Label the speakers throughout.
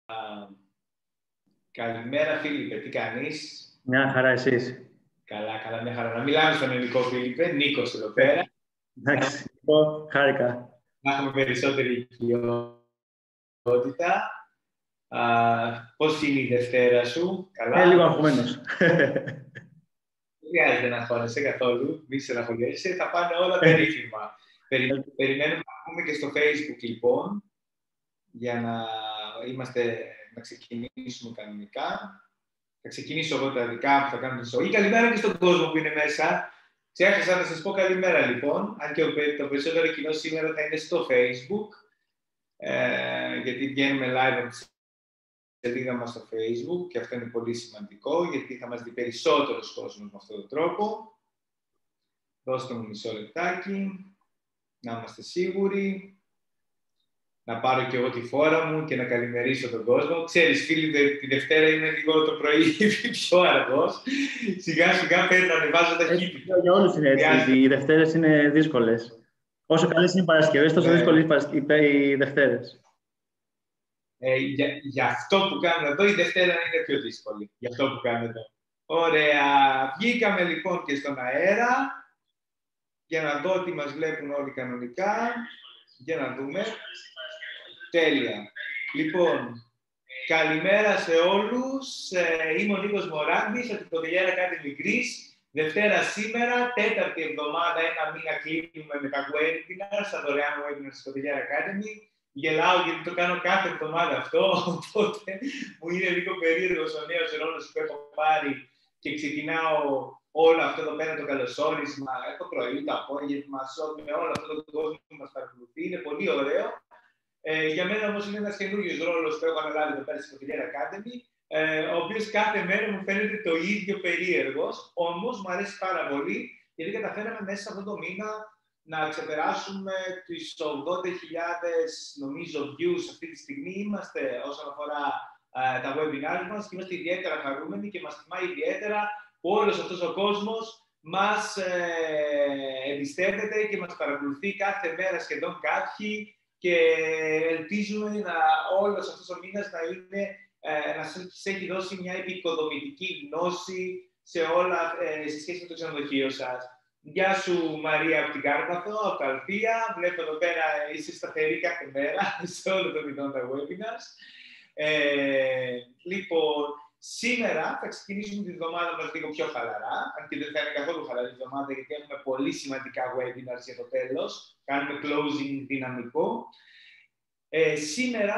Speaker 1: Καλημέρα, Φίλιππε. Τι κάνεις?
Speaker 2: Μια χαρά, εσείς?
Speaker 1: Καλά, μια χαρά. Να μιλάμε στον ελληνικό, Φίλιππε. Νίκος εδώ πέρα.
Speaker 2: Εντάξει, χάρηκα.
Speaker 1: Να έχουμε περισσότερη οικειότητα. Πώς είναι η Δευτέρα σου? Καλά?
Speaker 2: Λίγο αγχωμένος.
Speaker 1: Δεν χρειάζεται να αγχώνεσαι καθόλου. Μη στεναχωριέσαι. Θα πάνε όλα περίφημα. Περιμένουμε να πούμε και στο Facebook, λοιπόν, για να ξεκινήσουμε κανονικά. Θα ξεκινήσω εγώ τα δικά μου, θα κάνω τη ζωή. Καλημέρα και στον κόσμο που είναι μέσα. Ξέχασα να σας πω καλημέρα, λοιπόν. Αν και το περισσότερο κοινό σήμερα θα είναι στο Facebook. Γιατί βγαίνουμε live από τη σελίδα μας στο Facebook και αυτό είναι πολύ σημαντικό, γιατί θα μας δει περισσότερος κόσμος με αυτόν τον τρόπο. Δώστε μου μισό λεπτάκι, να είμαστε σίγουροι. Να πάρω και εγώ τη φόρα μου και να καλημερίσω τον κόσμο. Ξέρεις, φίλοι, τη Δευτέρα είναι λίγο το πρωί πιο αργός. Σιγά-σιγά πρέπει να ανεβάζω τα χείλη.
Speaker 2: Για όλους είναι έτσι. Οι Δευτέρες είναι δύσκολες. Όσο καλές είναι οι Παρασκευές, τόσο δύσκολες οι Δευτέρες.
Speaker 1: Για αυτό που κάνουμε εδώ, η Δευτέρα είναι πιο δύσκολη. Για αυτό που κάνουμε εδώ. Ωραία. Βγήκαμε λοιπόν και στον αέρα. Για να δω ότι μας βλέπουν όλοι κανονικά. Για να δούμε. Τέλεια. Λοιπόν, καλημέρα σε όλους. Είμαι ο Νίκος Μωράντης από την Κωτιλιέρα Academy Greece. Δευτέρα σήμερα, τέταρτη εβδομάδα, ένα μήνα κλείνουμε με τα webinars, τα δωρεάν webinars της Κωτιλιέρα Academy. Γελάω γιατί το κάνω κάθε εβδομάδα αυτό, οπότε μου είναι λίγο περίεργος ο νέος ρόλος που έχω πάρει και ξεκινάω όλο αυτό εδώ πέρα το καλωσόρισμα, το πρωί, το απόγευμα, με όλο αυτό το κόσμο που μας παρακολουθεί. Είναι πολύ ωραίο. Για μένα όμως είναι ένας καινούριος ρόλος που έχω αναλάβει εδώ πέρα στη Κωτιλιέρα Academy, ο οποίος κάθε μέρα μου φαίνεται το ίδιο περίεργος, όμως μου αρέσει πάρα πολύ, γιατί καταφέραμε μέσα σε αυτό το μήνα να ξεπεράσουμε τις 80.000, νομίζω, views αυτή τη στιγμή είμαστε όσον αφορά τα webinars μας και είμαστε ιδιαίτερα χαρούμενοι και μας τιμάει ιδιαίτερα που όλος αυτός ο κόσμος μας εμπιστεύεται και μας παρακολουθεί κάθε μέρα σχεδόν κάποιοι και ελπίζουμε όλος αυτός ο μήνας να σας έχει δώσει μια επικοδομητική γνώση σε σχέση με το ξενοδοχείο σας. Γεια σου Μαρία από την Κάρπαθο, από τα Αλφία. Βλέπω εδώ πέρα είσαι σταθερή κάθε μέρα σε όλο το μηνό τα webinars. Λοιπόν, σήμερα θα ξεκινήσουμε τη βδομάδα μας λίγο πιο χαλαρά, αν και δεν θα είναι καθόλου χαλαρή η βδομάδα, γιατί έχουμε πολύ σημαντικά webinars για το τέλος. Κάνουμε closing δυναμικό. Σήμερα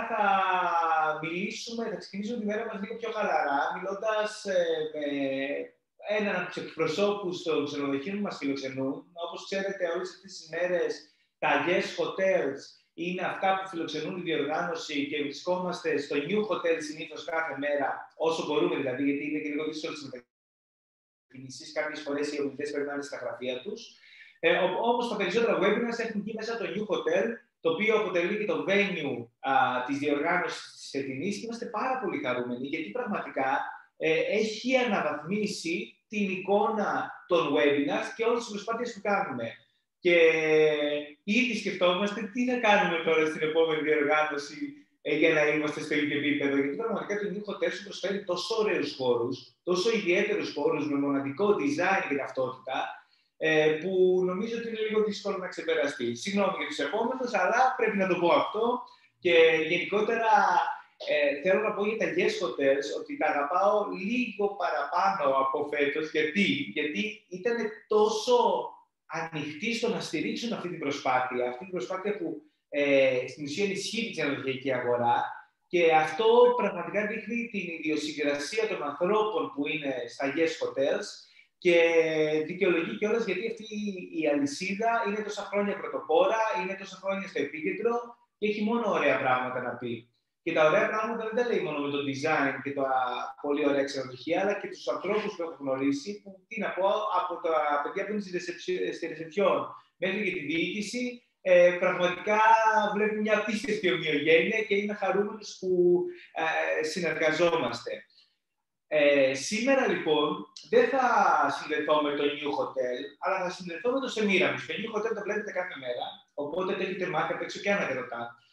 Speaker 1: θα ξεκινήσουμε τη μέρα μας λίγο πιο χαλαρά, μιλώντας με έναν από τους εκπροσώπους των ξενοδοχείων που μας φιλοξενούν. Όπως ξέρετε, όλες αυτές τις μέρες τα Yes Hotels είναι αυτά που φιλοξενούν τη διοργάνωση και βρισκόμαστε στο New Hotel συνήθως κάθε μέρα, όσο μπορούμε δηλαδή, γιατί είναι και λίγο δύσκολες μετακινήσεις. Κάποιες φορές οι ομιλητές πρέπει να είναι στα γραφεία τους. Όμως τα περισσότερα webinars έχουν βγει μέσα από το New Hotel, το οποίο αποτελεί και το venue της διοργάνωσης της φετινής και είμαστε πάρα πολύ χαρούμενοι, γιατί πραγματικά έχει αναβαθμίσει την εικόνα των webinars και όλες τις προσπάθειες που κάνουμε. Και ήδη σκεφτόμαστε τι θα κάνουμε τώρα στην επόμενη διοργάνωση για να είμαστε στο ίδιο επίπεδο. Γιατί πραγματικά το New Hotel σου προσφέρει τόσο ωραίους χώρους, τόσο ιδιαίτερους χώρους με μοναδικό design και ταυτότητα, που νομίζω ότι είναι λίγο δύσκολο να ξεπεραστεί. Συγγνώμη για τους επόμενους, αλλά πρέπει να το πω αυτό. Και γενικότερα θέλω να πω για τα Yes Hotels ότι τα αγαπάω λίγο παραπάνω από φέτος. Γιατί ήταν τόσο ανοιχτοί στο να στηρίξουν αυτή την προσπάθεια. Αυτή την προσπάθεια που στην ουσία ενισχύει την ξενοδοχειακή αγορά. Και αυτό πραγματικά δείχνει την ιδιοσυγκρασία των ανθρώπων που είναι στα Yes Hotels. Και δικαιολογεί κιόλας γιατί αυτή η αλυσίδα είναι τόσα χρόνια πρωτοπόρα, είναι τόσα χρόνια στο επίκεντρο και έχει μόνο ωραία πράγματα να πει. Και τα ωραία πράγματα δεν τα λέει μόνο με το design και τα πολύ ωραία ξενοδοχεία, αλλά και τους ανθρώπους που έχω γνωρίσει, που τι να πω, από τα παιδιά που είναι στη ρεσεψιόν μέχρι και τη διοίκηση, πραγματικά βλέπουν μια απίστευτη ομοιογένεια και είμαι χαρούμενος που συνεργαζόμαστε. Σήμερα λοιπόν δεν θα συνδεθώ με το New Hotel, αλλά θα συνδεθώ με το Semiramis. Το New Hotel το βλέπετε κάθε μέρα, οπότε το έχετε μάθει απ' έξω και ανακροτά.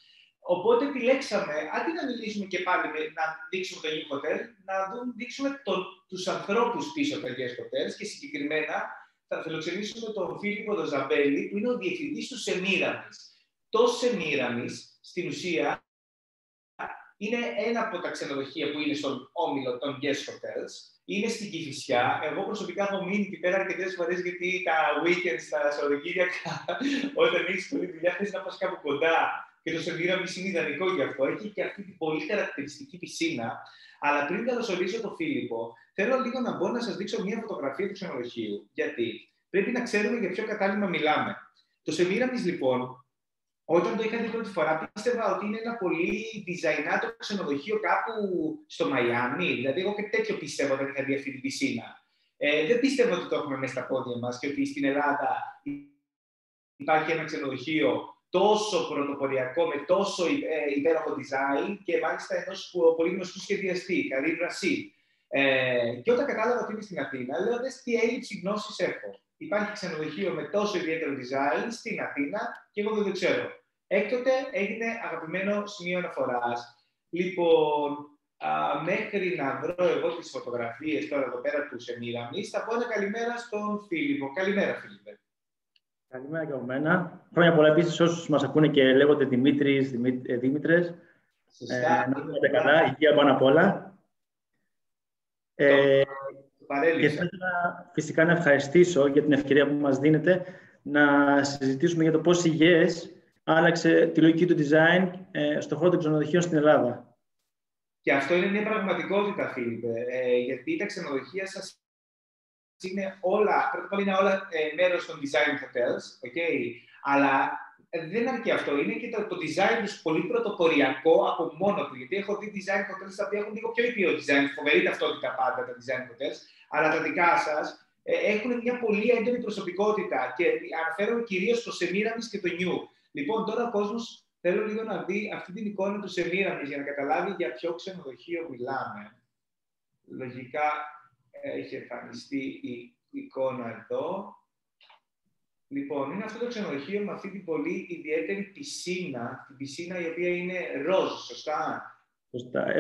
Speaker 1: Οπότε επιλέξαμε, αντί να μιλήσουμε και πάλι να δείξουμε το New Hotel, να δείξουμε τους ανθρώπους πίσω από τα Guest Hotels και συγκεκριμένα θα φιλοξενήσουμε τον Φίλιππο τον Ζαμπέλη, που είναι ο διευθυντής του Σεμίραμις. Το Σεμίραμις, στην ουσία, είναι ένα από τα ξενοδοχεία που είναι στον όμιλο των Guest Hotels. Είναι στην Κηφισιά. Εγώ προσωπικά έχω μείνει εκεί πέρα αρκετές φορές, γιατί τα weekends, τα Σαββατοκύριακα, όταν έχεις πολλή δουλειά, θες να πας κάπου κοντά. Και το Σεμίραμις είναι ιδανικό γι' αυτό. Έχει και αυτή την πολύ χαρακτηριστική πισίνα. Αλλά πριν καλωσορίσω τον Φίλιππο, θέλω λίγο να μπω να σας δείξω μια φωτογραφία του ξενοδοχείου. Γιατί πρέπει να ξέρουμε για ποιο κατάλημα μιλάμε. Το Σεμίραμις, λοιπόν, όταν το είχα δει πρώτη φορά, πίστευα ότι είναι ένα πολύ designato ξενοδοχείο κάπου στο Μαϊάμι. Δηλαδή, εγώ και τέτοιο πίστευα όταν είχα δει αυτή την πισίνα. Δεν πίστευα ότι το έχουμε μέσα στα πόδια μας και ότι στην Ελλάδα υπάρχει ένα ξενοδοχείο τόσο πρωτοποριακό, με τόσο υπέροχο design και μάλιστα ενός πολύ γνωστού σχεδιαστή, Καρύμ Ρασίδ. Και όταν κατάλαβα ότι είναι στην Αθήνα, λέω δες τι έλλειψη γνώσης έχω. Υπάρχει ξενοδοχείο με τόσο ιδιαίτερο design στην Αθήνα και εγώ δεν το ξέρω. Έκτοτε έγινε αγαπημένο σημείο αναφοράς. Λοιπόν, μέχρι να βρω εγώ τις φωτογραφίες τώρα εδώ πέρα του Σεμίραμις, θα πω ένα καλημέρα στον Φίλιππο. Καλημέρα, Φίλιππε.
Speaker 2: Καλημέρα και από μένα. Χρόνια πολλά επίσης όσους μας ακούνε και λέγονται Δημήτρης, Δήμητρες.
Speaker 1: Σωστά.
Speaker 2: Να είστε καλά, υγεία πάνω απ' όλα. Και θα ήθελα φυσικά να ευχαριστήσω για την ευκαιρία που μας δίνετε να συζητήσουμε για το πώς η YES άλλαξε τη λογική του design στον χώρο των ξενοδοχείων στην Ελλάδα.
Speaker 1: Και αυτό είναι μια πραγματικότητα, Φίλιππε, γιατί τα ξενοδοχεία σας είναι όλα, πρώτα απ' όλα είναι όλα μέρος των design hotels, okay? Αλλά δεν αρκεί αυτό, είναι και το design τους πολύ πρωτοποριακό από μόνο του, γιατί έχω δει design hotels τα οποία έχουν λίγο πιο ήπιο design, φοβερή ταυτότητα πάντα τα design hotels, αλλά τα δικά σας έχουν μια πολύ έντονη προσωπικότητα και αναφέρομαι κυρίως στο Σεμίραμις και το New. Λοιπόν, τώρα ο κόσμος θέλω λίγο να δει αυτή την εικόνα του Σεμίραμις για να καταλάβει για ποιο ξενοδοχείο μιλάμε. Λογικά έχει εμφανιστεί η εικόνα εδώ. Λοιπόν, είναι αυτό το ξενοδοχείο με αυτή την πολύ ιδιαίτερη πισίνα, την πισίνα η οποία είναι ροζ, σωστά?
Speaker 2: Σωστά.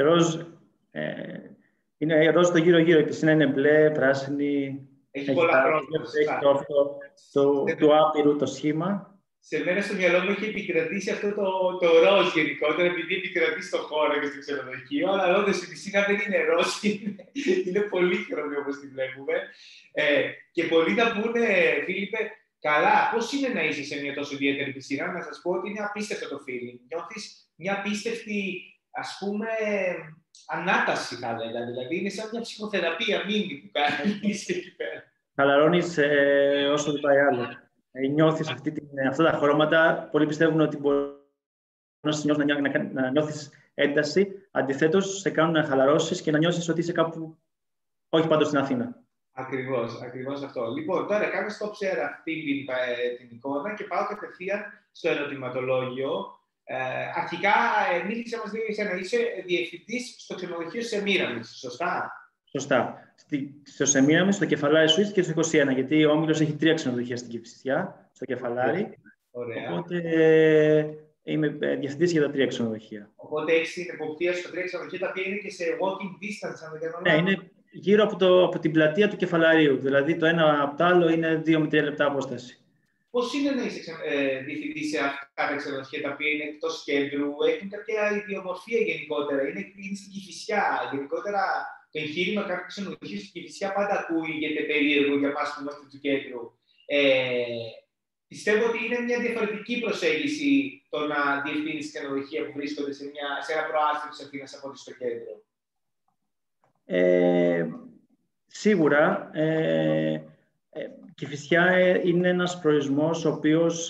Speaker 2: Είναι ροζ το γύρω-γύρω, η πισίνα είναι μπλε, πράσινη.
Speaker 1: Έχει πολλά χρόνια.
Speaker 2: Έχει του άπειρου το σχήμα.
Speaker 1: Σε μένα στο μυαλό μου έχει επικρατήσει αυτό το ροζ γενικότερα, επειδή επικρατεί στο χώρο και στο ξενοδοχείο. Αλλά όντως η πισίνα δεν είναι ροζ, είναι πολύχρωμη όπως τη βλέπουμε. Και πολλοί θα πούνε, Φίλιππε, καλά, πώς είναι να είσαι σε μια τόσο ιδιαίτερη πισίνα? Να σας πω ότι είναι απίστευτο το feeling. Νιώθεις μια απίστευτη, ας πούμε, ανάταση, θα έλεγα. Δηλαδή, είναι σαν μια ψυχοθεραπεία μίνι που κάνεις εκεί πέρα.
Speaker 2: Χαλαρώνεις όσο δεν πάει άλλο. Νιώθεις αυτά τα χρώματα. Πολλοί πιστεύουν ότι μπορεί να νιώθεις ένταση. Αντιθέτως, σε κάνουν να χαλαρώσεις και να νιώσεις ότι είσαι κάπου, όχι πάντως στην Αθήνα.
Speaker 1: Ακριβώς αυτό. Λοιπόν, τώρα κάνω stop share αυτή την εικόνα και πάω κατευθείαν στο ερωτηματολόγιο. Αρχικά, μίλησα μας λίγο για να είσαι διευθυντής στο ξενοδοχείο Σεμίραμις, σωστά?
Speaker 2: Σωστά. Στο Σεμίραμις, στο Κεφαλάρι Suites και στο 21, γιατί ο όμιλος έχει 3 ξενοδοχεία στην Κηφισιά, στο Κεφαλάρι.
Speaker 1: Ωραία.
Speaker 2: Οπότε είμαι διευθυντής για τα 3 ξενοδοχεία.
Speaker 1: Οπότε έχεις την εποπτεία στα 3 ξενοδοχεία, τα οποία είναι και σε walking distance, αν δεν κάνω λάθος.
Speaker 2: Ναι, είναι γύρω από την πλατεία του Κεφαλαρίου. Δηλαδή το ένα από το άλλο είναι 2 με 3 λεπτά απόσταση.
Speaker 1: Πώς είναι να είσαι διευθυντής σε αυτά τα ξενοδοχεία τα οποία είναι εκτός κέντρου, έχουν κάποια ιδιομορφία γενικότερα, είναι στην Κηφισιά. Γενικότερα το εγχείρημα κάποιου ξενοδοχείου στην Κηφισιά πάντα ακούγεται περίεργο για εμάς που είμαστε του κέντρου. Πιστεύω ότι είναι μια διαφορετική προσέγγιση το να διευθύνεις ξενοδοχεία που βρίσκονται σε ένα προάστιο της Αθήνας από ότι στο κέντρο.
Speaker 2: Σίγουρα. Κηφισιά είναι ένας προορισμός ο οποίος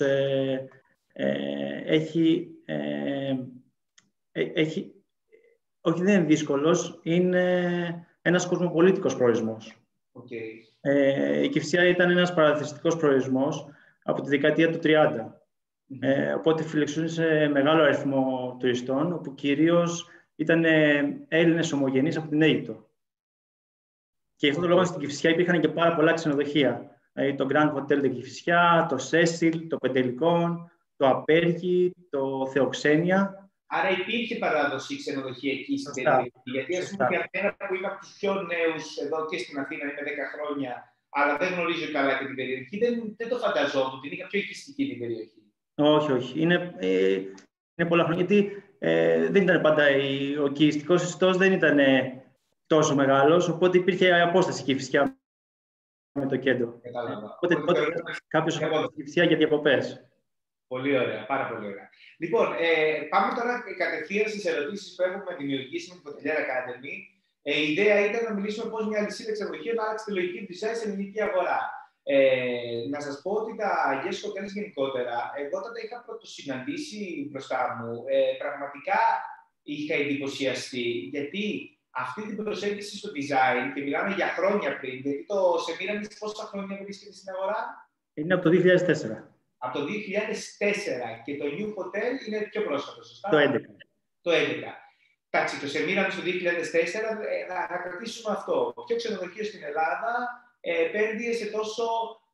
Speaker 2: όχι δεν είναι δύσκολος, είναι ένας κοσμοπολίτικος προορισμός.
Speaker 1: Okay.
Speaker 2: Η Κηφισιά ήταν ένας παραθεριστικός προορισμός από τη δεκαετία του 30. Οπότε φιλοξενούσε μεγάλο αριθμό τουριστών, όπου κυρίως ήταν Έλληνες ομογενείς από την Αίγυπτο. Και γι' αυτόν τον λόγο στην Κηφισιά υπήρχαν και πάρα πολλά ξενοδοχεία. Το Grand Hotel de Κηφισιά, το Cecil, το Πεντελικόν, το Απέργη, το Θεοξένια.
Speaker 1: Άρα υπήρχε παράδοση ξενοδοχειακή στην περιοχή. Γιατί ας πούμε για μένα που είμαι από τους πιο νέους εδώ και στην Αθήνα, είμαι 10 χρόνια, αλλά δεν γνωρίζω καλά και την περιοχή, δεν το φανταζόμουν, την είχα πιο οικιστική την περιοχή.
Speaker 2: Όχι. Είναι πολλά χρόνια, γιατί δεν ήταν πάντα ο οικιστικός ιστός, δεν ήταν τόσο μεγάλος, οπότε υπήρχε απόσταση και φυσικά με το κέντρο. Οπότε κάποιος είχε Κηφισιά για διακοπές.
Speaker 1: Πολύ ωραία, πάρα πολύ ωραία. Λοιπόν, πάμε τώρα κατευθείαν στις ερωτήσεις που έχουμε δημιουργήσει με την Hotelier Academy. Η ιδέα ήταν να μιλήσουμε πώς μια αλυσίδα ξενοδοχείων άλλαξε τη λογική του design στην ελληνική αγορά. Να σας πω ότι τα guest hotels γενικότερα, εγώ όταν τα είχα πρωτοσυναντήσει μπροστά μου, πραγματικά είχα εντυπωσιαστεί, γιατί αυτή την προσέγγιση στο design, και μιλάμε για χρόνια πριν, γιατί το Semiramis πόσα χρόνια βρίσκεται στην αγορά?
Speaker 2: Είναι από το 2004.
Speaker 1: Από το 2004 και το New Hotel είναι πιο πρόσφατο, σωστά?
Speaker 2: Το 2011.
Speaker 1: Το 2011. Εντάξει, το Semiramis το 2004, θα κρατήσουμε αυτό. Ποιο ξενοδοχείο στην Ελλάδα επένδυε σε τόσο,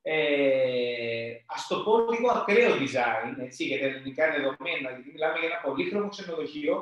Speaker 1: ας το πω, λίγο ακραίο design, έτσι, για τα ελληνικά δεδομένα, γιατί μιλάμε για ένα πολύχρωμο ξενοδοχείο,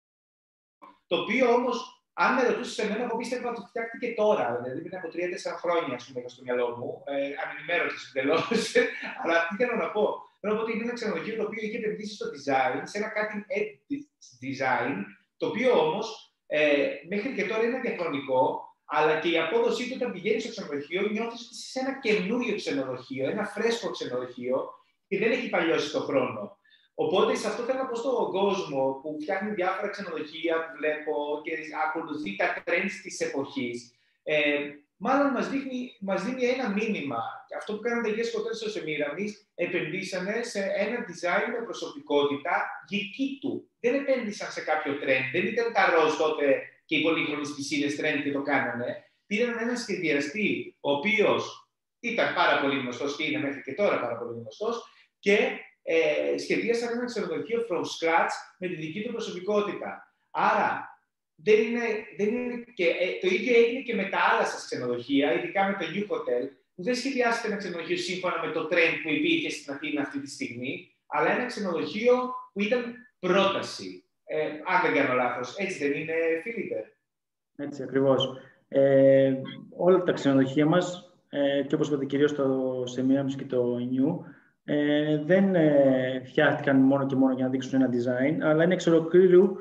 Speaker 1: το οποίο όμως, αν με ρωτούσες εμένα, εγώ πίστευα ότι φτιάχτηκε τώρα, δηλαδή πριν από 3-4 χρόνια, ας πούμε, στο μυαλό μου, ανενημέρωτης εντελώς, αλλά τι θέλω να πω. Θέλω να πω ότι είναι ένα ξενοδοχείο το οποίο είχε επενδύσει στο design, σε ένα cutting edge design, το οποίο όμως μέχρι και τώρα είναι διαχρονικό, αλλά και η απόδοσή του όταν πηγαίνει στο ξενοδοχείο, νιώθεις ότι είσαι σε ένα καινούριο ξενοδοχείο, ένα φρέσκο ξενοδοχείο και δεν έχει παλιώσει το χρόνο. Οπότε, σε αυτό θέλω να πω στον κόσμο που φτιάχνει διάφορα ξενοδοχεία που βλέπω και ακολουθεί τα trends της εποχής, μάλλον μας δίνει ένα μήνυμα. Αυτό που κάνανε τα guest hotels στο Semiramis, επενδύσανε σε ένα design με προσωπικότητα δική του. Δεν επένδυσαν σε κάποιο trend. Δεν ήταν τα ροζ τότε και οι πολύχρωμες πισίνες trend και το κάνανε. Πήραν έναν σχεδιαστή, ο οποίος ήταν πάρα πολύ γνωστός και είναι μέχρι και τώρα πάρα πολύ γνωστός, και σχεδίασαν ένα ξενοδοχείο from scratch με τη δική του προσωπικότητα. Άρα, δεν είναι και, το ίδιο έγινε και με τα άλλα σας ξενοδοχεία, ειδικά με το New Hotel, που δεν σχεδιάσετε ένα ξενοδοχείο σύμφωνα με το trend που υπήρχε στην Αθήνα αυτή τη στιγμή, αλλά ένα ξενοδοχείο που ήταν πρόταση. Αν δεν κάνω λάθος. Έτσι δεν είναι, Φίλιππε?
Speaker 2: Έτσι, ακριβώς. Όλα τα ξενοδοχεία μας, και όπως είπατε κυρίως το Semiramis και το New, δεν φτιάχτηκαν μόνο και μόνο για να δείξουν ένα design, αλλά είναι εξ ολοκλήρου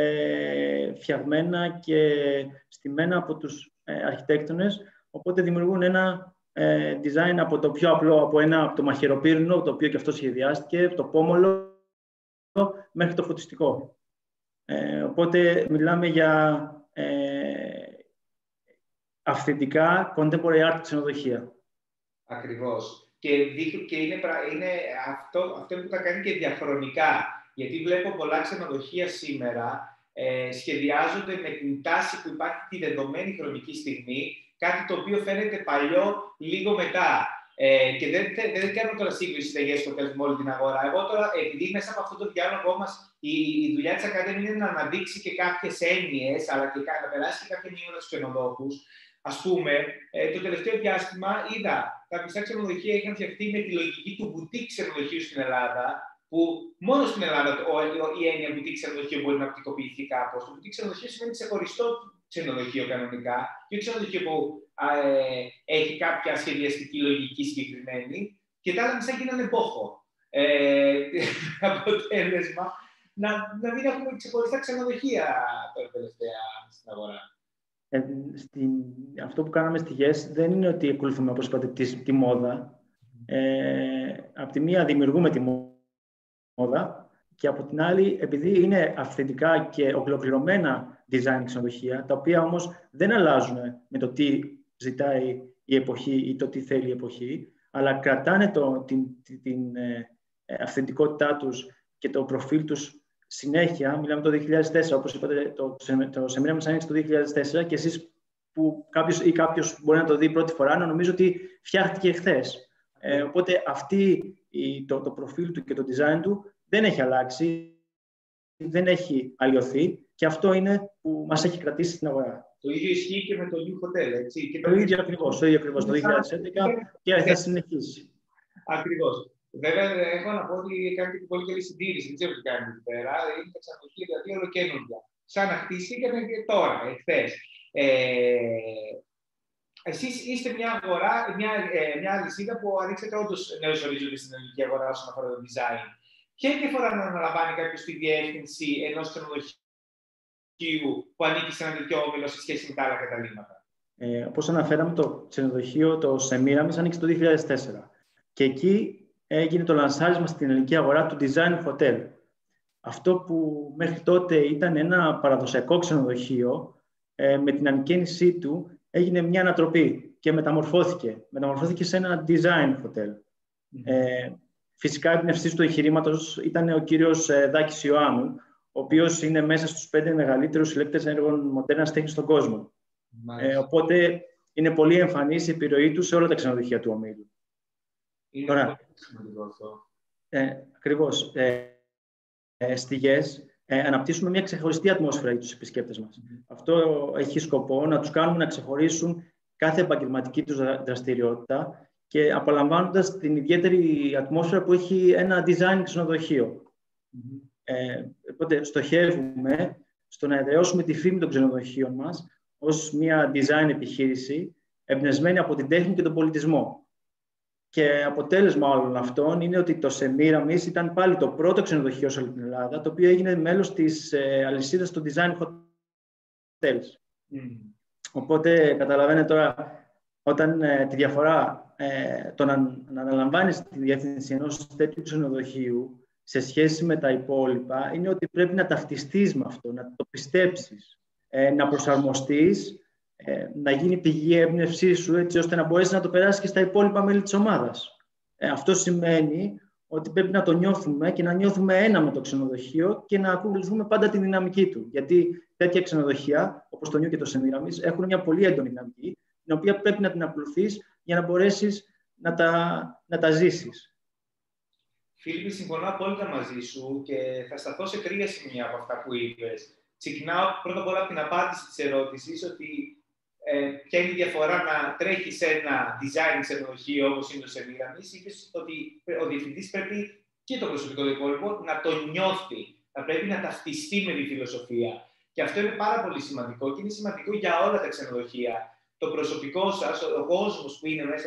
Speaker 2: φτιαγμένα και στημένα από τους αρχιτέκτονες, οπότε δημιουργούν ένα design από το πιο απλό, από το μαχαιροπύρινο, το οποίο και αυτό σχεδιάστηκε, το πόμολο, μέχρι το φωτιστικό. Οπότε μιλάμε για αυθεντικά contemporary art ξενοδοχεία.
Speaker 1: Ακριβώς. Και είναι αυτό που τα κάνει και διαχρονικά. Γιατί βλέπω πολλά ξενοδοχεία σήμερα σχεδιάζονται με την τάση που υπάρχει τη δεδομένη χρονική στιγμή, κάτι το οποίο φαίνεται παλιό λίγο μετά. Και δεν κάνω τώρα σύγκριση στα guest hotels με όλη την αγορά. Εγώ τώρα, επειδή μέσα από αυτό το διάλογο μας η δουλειά της Academy είναι να αναδείξει και κάποιες έννοιες, αλλά και να περάσει και κάποια μηνύματα στους ξενοδόχους. Ας πούμε, το τελευταίο διάστημα είδα τα μισά ξενοδοχεία είχαν φτιαχτεί με τη λογική του boutique ξενοδοχείου στην Ελλάδα, που μόνο στην Ελλάδα η έννοια boutique ξενοδοχείο μπορεί να οπτικοποιηθεί κάπως. Το boutique ξενοδοχείο σημαίνει ξεχωριστό ξενοδοχείο κανονικά, και όχι ξενοδοχείο που έχει κάποια σχεδιαστική λογική συγκεκριμένη, και τα άλλα μισά γίνανε μπόχο. Αποτέλεσμα να μην έχουμε ξεχωριστά ξενοδοχεία τώρα τελευταία στην αγορά.
Speaker 2: Αυτό που κάναμε στη GES δεν είναι ότι ακολουθούμε, όπως είπατε, τη μόδα. Από τη μία δημιουργούμε τη μόδα και από την άλλη, επειδή είναι αυθεντικά και ολοκληρωμένα design ξενοδοχεία, τα οποία όμως δεν αλλάζουν με το τι ζητάει η εποχή ή το τι θέλει η εποχή, αλλά κρατάνε την αυθεντικότητά τους και το προφίλ τους συνέχεια. Μιλάμε το 2004, όπως είπατε, το Semiramis άνοιξε το 2004 και εσείς που κάποιος μπορεί να το δει πρώτη φορά, να νομίζω ότι φτιάχτηκε χθες. Οπότε το προφίλ του και το design του δεν έχει αλλάξει, δεν έχει αλλοιωθεί, και αυτό είναι που μας έχει κρατήσει στην αγορά.
Speaker 1: Το ίδιο ισχύει και με το New Hotel, έτσι.
Speaker 2: Το ίδιο ακριβώς το 2011 και θα συνεχίσει.
Speaker 1: Ακριβώς. Βέβαια, έχω να πω ότι κάνει και πολύ καλή συντήρηση. Δεν ξέρω τι κάνει εκεί πέρα. Είναι τα ξενοδοχεία δηλαδή ολοκαίνουργια. Σαν να χτίστηκαν και τώρα, εχθές. Εσείς είστε μια αγορά, μια αλυσίδα που ανοίξατε όντως νέους ορίζοντες στην ελληνική αγορά όσον αφορά το design. Ποια είναι η διαφορά να αναλαμβάνει κάποιος τη διεύθυνση ενός ξενοδοχείου που ανήκει σε ένα τέτοιο όμιλο σε σχέση με τα άλλα καταλήμματα?
Speaker 2: Όπως αναφέραμε, το ξενοδοχείο, το Σεμίραμις, άνοιξε το 2004. Και εκεί έγινε το λανσάρισμα στην ελληνική αγορά του design hotel. Αυτό που μέχρι τότε ήταν ένα παραδοσιακό ξενοδοχείο, με την ανικαίνισή του έγινε μια ανατροπή και μεταμορφώθηκε. Μεταμορφώθηκε σε ένα design hotel. Φυσικά, εμπνευστής του εγχειρήματος ήταν ο κύριος Δάκης Ιωάννου, ο οποίος είναι μέσα στους 5 μεγαλύτερους συλλέκτες έργων μοντέρνας τέχνης στον κόσμο. Οπότε είναι πολύ εμφανής η επιρροή του σε όλα τα ξενοδοχεία του ομίλου.
Speaker 1: Είναι πολύ σημαντικό αυτό.
Speaker 2: Ακριβώς. Στη Yes αναπτύσσουμε μια ξεχωριστή ατμόσφαιρα για τους επισκέπτες μας. Αυτό έχει σκοπό να τους κάνουμε να ξεχωρίσουν κάθε επαγγελματική τους δραστηριότητα και απολαμβάνοντας την ιδιαίτερη ατμόσφαιρα που έχει ένα design ξενοδοχείο. Οπότε στοχεύουμε στο να εδραιώσουμε τη φήμη των ξενοδοχείων μας ως μια design επιχείρηση εμπνευσμένη από την τέχνη και τον πολιτισμό. Και αποτέλεσμα όλων αυτών είναι ότι το Σεμίραμις ήταν πάλι το πρώτο ξενοδοχείο σε όλη την Ελλάδα, το οποίο έγινε μέλος της αλυσίδας των design hotels. Οπότε καταλαβαίνετε τώρα, όταν τη διαφορά το να αναλαμβάνεις τη διεύθυνση ενός τέτοιου ξενοδοχείου σε σχέση με τα υπόλοιπα, είναι ότι πρέπει να ταυτιστείς με αυτό, να το πιστέψεις, να προσαρμοστείς, να γίνει πηγή έμπνευσή σου, έτσι ώστε να μπορέσεις να το περάσεις και στα υπόλοιπα μέλη της ομάδας. Αυτό σημαίνει ότι πρέπει να το νιώθουμε και να νιώθουμε ένα με το ξενοδοχείο και να ακολουθούμε πάντα τη δυναμική του. Γιατί τέτοια ξενοδοχεία, όπως το Νιου και το Σεμίραμις, έχουν μια πολύ έντονη δυναμική, την οποία πρέπει να την ακολουθείς για να μπορέσεις να τα ζήσεις.
Speaker 1: Φίλιππη, συμφωνώ απόλυτα μαζί σου και θα σταθώ σε 3 σημεία από αυτά που είπες. Ξεκινάω πρώτα απ' όλα από την απάντηση της ερώτησης, ότι ποια είναι η διαφορά να τρέχει σε ένα design ξενοδοχείο όπως είναι το Σεμίραμις. Είπες ότι ο διευθυντής πρέπει και το προσωπικό του υπόλοιπο να το νιώθει. Θα πρέπει να ταυτιστεί με τη φιλοσοφία. Και αυτό είναι πάρα πολύ σημαντικό και είναι σημαντικό για όλα τα ξενοδοχεία. Το προσωπικό σας, ο κόσμος που είναι μέσα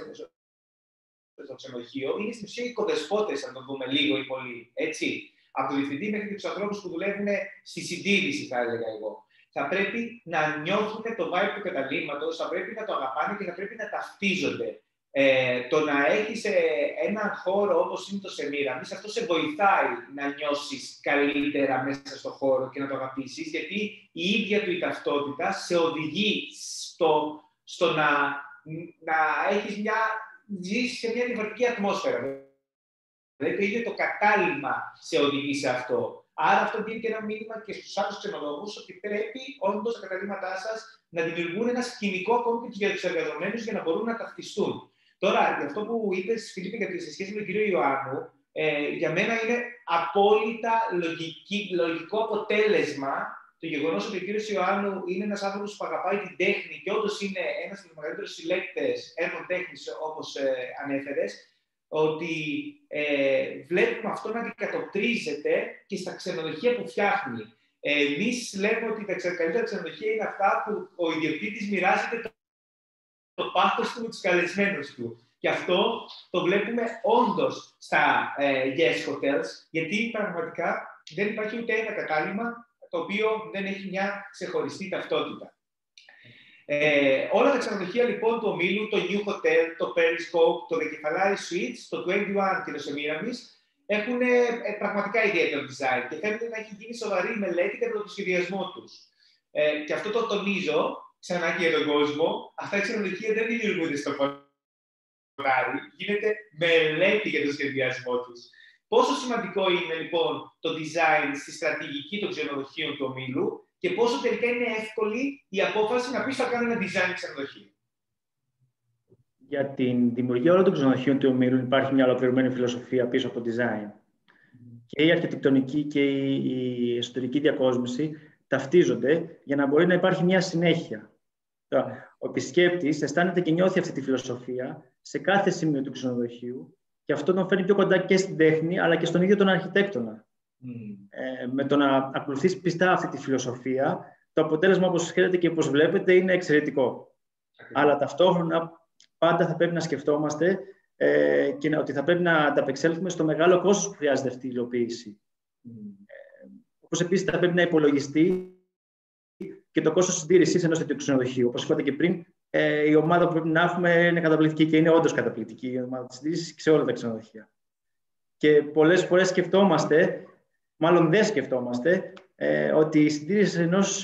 Speaker 1: στο ξενοδοχείο, είναι στην ουσία οικοδεσπότες, αν το δούμε λίγο ή πολύ. Έτσι. Από το διευθυντή μέχρι και τους ανθρώπους που δουλεύουν στη συντήρηση, θα έλεγα εγώ. Θα πρέπει να νιώθουν το vibe του καταλύματος, θα πρέπει να το αγαπάνε και θα πρέπει να ταυτίζονται. Το να έχεις έναν χώρο όπως είναι το Σεμίραμις, αυτό σε βοηθάει να νιώσεις καλύτερα μέσα στον χώρο και να το αγαπήσεις, γιατί η ίδια του η ταυτότητα σε οδηγεί στο να έχεις ζήσεις σε μια διαφορετική ατμόσφαιρα. Δηλαδή το ίδιο το κατάλημα σε οδηγεί σε αυτό. Άρα αυτό δίνει και ένα μήνυμα και στους άλλους ξενοδοχούς ότι πρέπει όντως τα καταλήμματά σας να δημιουργούν ένα σκηνικό ακόμη και για τους εργαζομένους για να μπορούν να ταυτιστούν. Τώρα, για αυτό που είπες, Φιλίππη, γιατί σε σχέση με τον κύριο Ιωάννου, για μένα είναι απόλυτα λογικό αποτέλεσμα το γεγονός ότι ο κύριος Ιωάννου είναι ένας άνθρωπος που αγαπάει την τέχνη και όντως είναι ένας από τους μεγαλύτερους συλλέκτες έργων τέχνης, όπως ανέφερες, ότι βλέπουμε αυτό να αντικατοπτρίζεται και στα ξενοδοχεία που φτιάχνει. Εμείς λέμε ότι τα καλύτερα ξενοδοχεία είναι αυτά που ο ιδιοκτήτης μοιράζεται το πάθος του με τους καλεσμένους του. Και αυτό το βλέπουμε όντως στα Yes Hotels, γιατί πραγματικά δεν υπάρχει ούτε ένα κατάλημα το οποίο δεν έχει μια ξεχωριστή ταυτότητα. Όλα τα ξενοδοχεία λοιπόν του ομίλου, το New Hotel, το Periscope, το The Kefalari Suites, το 21 και το Σεμίραμις έχουν πραγματικά ιδιαίτερο design και φαίνεται να έχει γίνει σοβαρή μελέτη κατά το σχεδιασμό τους. Και αυτό το τονίζω ξανά και για τον κόσμο. Αυτά τα ξενοδοχεία δεν δημιουργούνται στο φωτάρι, γίνεται μελέτη για το σχεδιασμό τους. Πόσο σημαντικό είναι λοιπόν το design στη στρατηγική των ξενοδοχείων του ομίλου και πόσο τελικά είναι εύκολη η απόφαση να πεις θα κάνω ένα design ξενοδοχείο?
Speaker 2: Για την δημιουργία όλων των ξενοδοχείων του ομίλου υπάρχει μια ολοκληρωμένη φιλοσοφία πίσω από το design. Και η αρχιτεκτονική και η εσωτερική διακόσμηση ταυτίζονται για να μπορεί να υπάρχει μια συνέχεια. Ο επισκέπτης αισθάνεται και νιώθει αυτή τη φιλοσοφία σε κάθε σημείο του ξενοδοχείου και Και αυτό τον φέρνει πιο κοντά και στην τέχνη, αλλά και στον ίδιο τον αρχιτέκτονα. Με το να ακολουθείς πιστά αυτή τη φιλοσοφία, το αποτέλεσμα, όπως ξέρετε και όπως βλέπετε, είναι εξαιρετικό. Αλλά ταυτόχρονα πάντα θα πρέπει να σκεφτόμαστε και ότι θα πρέπει να ανταπεξέλθουμε στο μεγάλο κόστος που χρειάζεται αυτή η υλοποίηση. Όπως επίσης θα πρέπει να υπολογιστεί και το κόστος συντήρησης ενός τέτοιου ξενοδοχείου. Όπως είπατε και πριν, η ομάδα που πρέπει να έχουμε είναι καταπληκτική και είναι όντως καταπληκτική η ομάδα της συντήρησης σε όλα τα ξενοδοχεία. Και πολλές φορές σκεφτόμαστε, μάλλον δεν σκεφτόμαστε, ότι η συντήρηση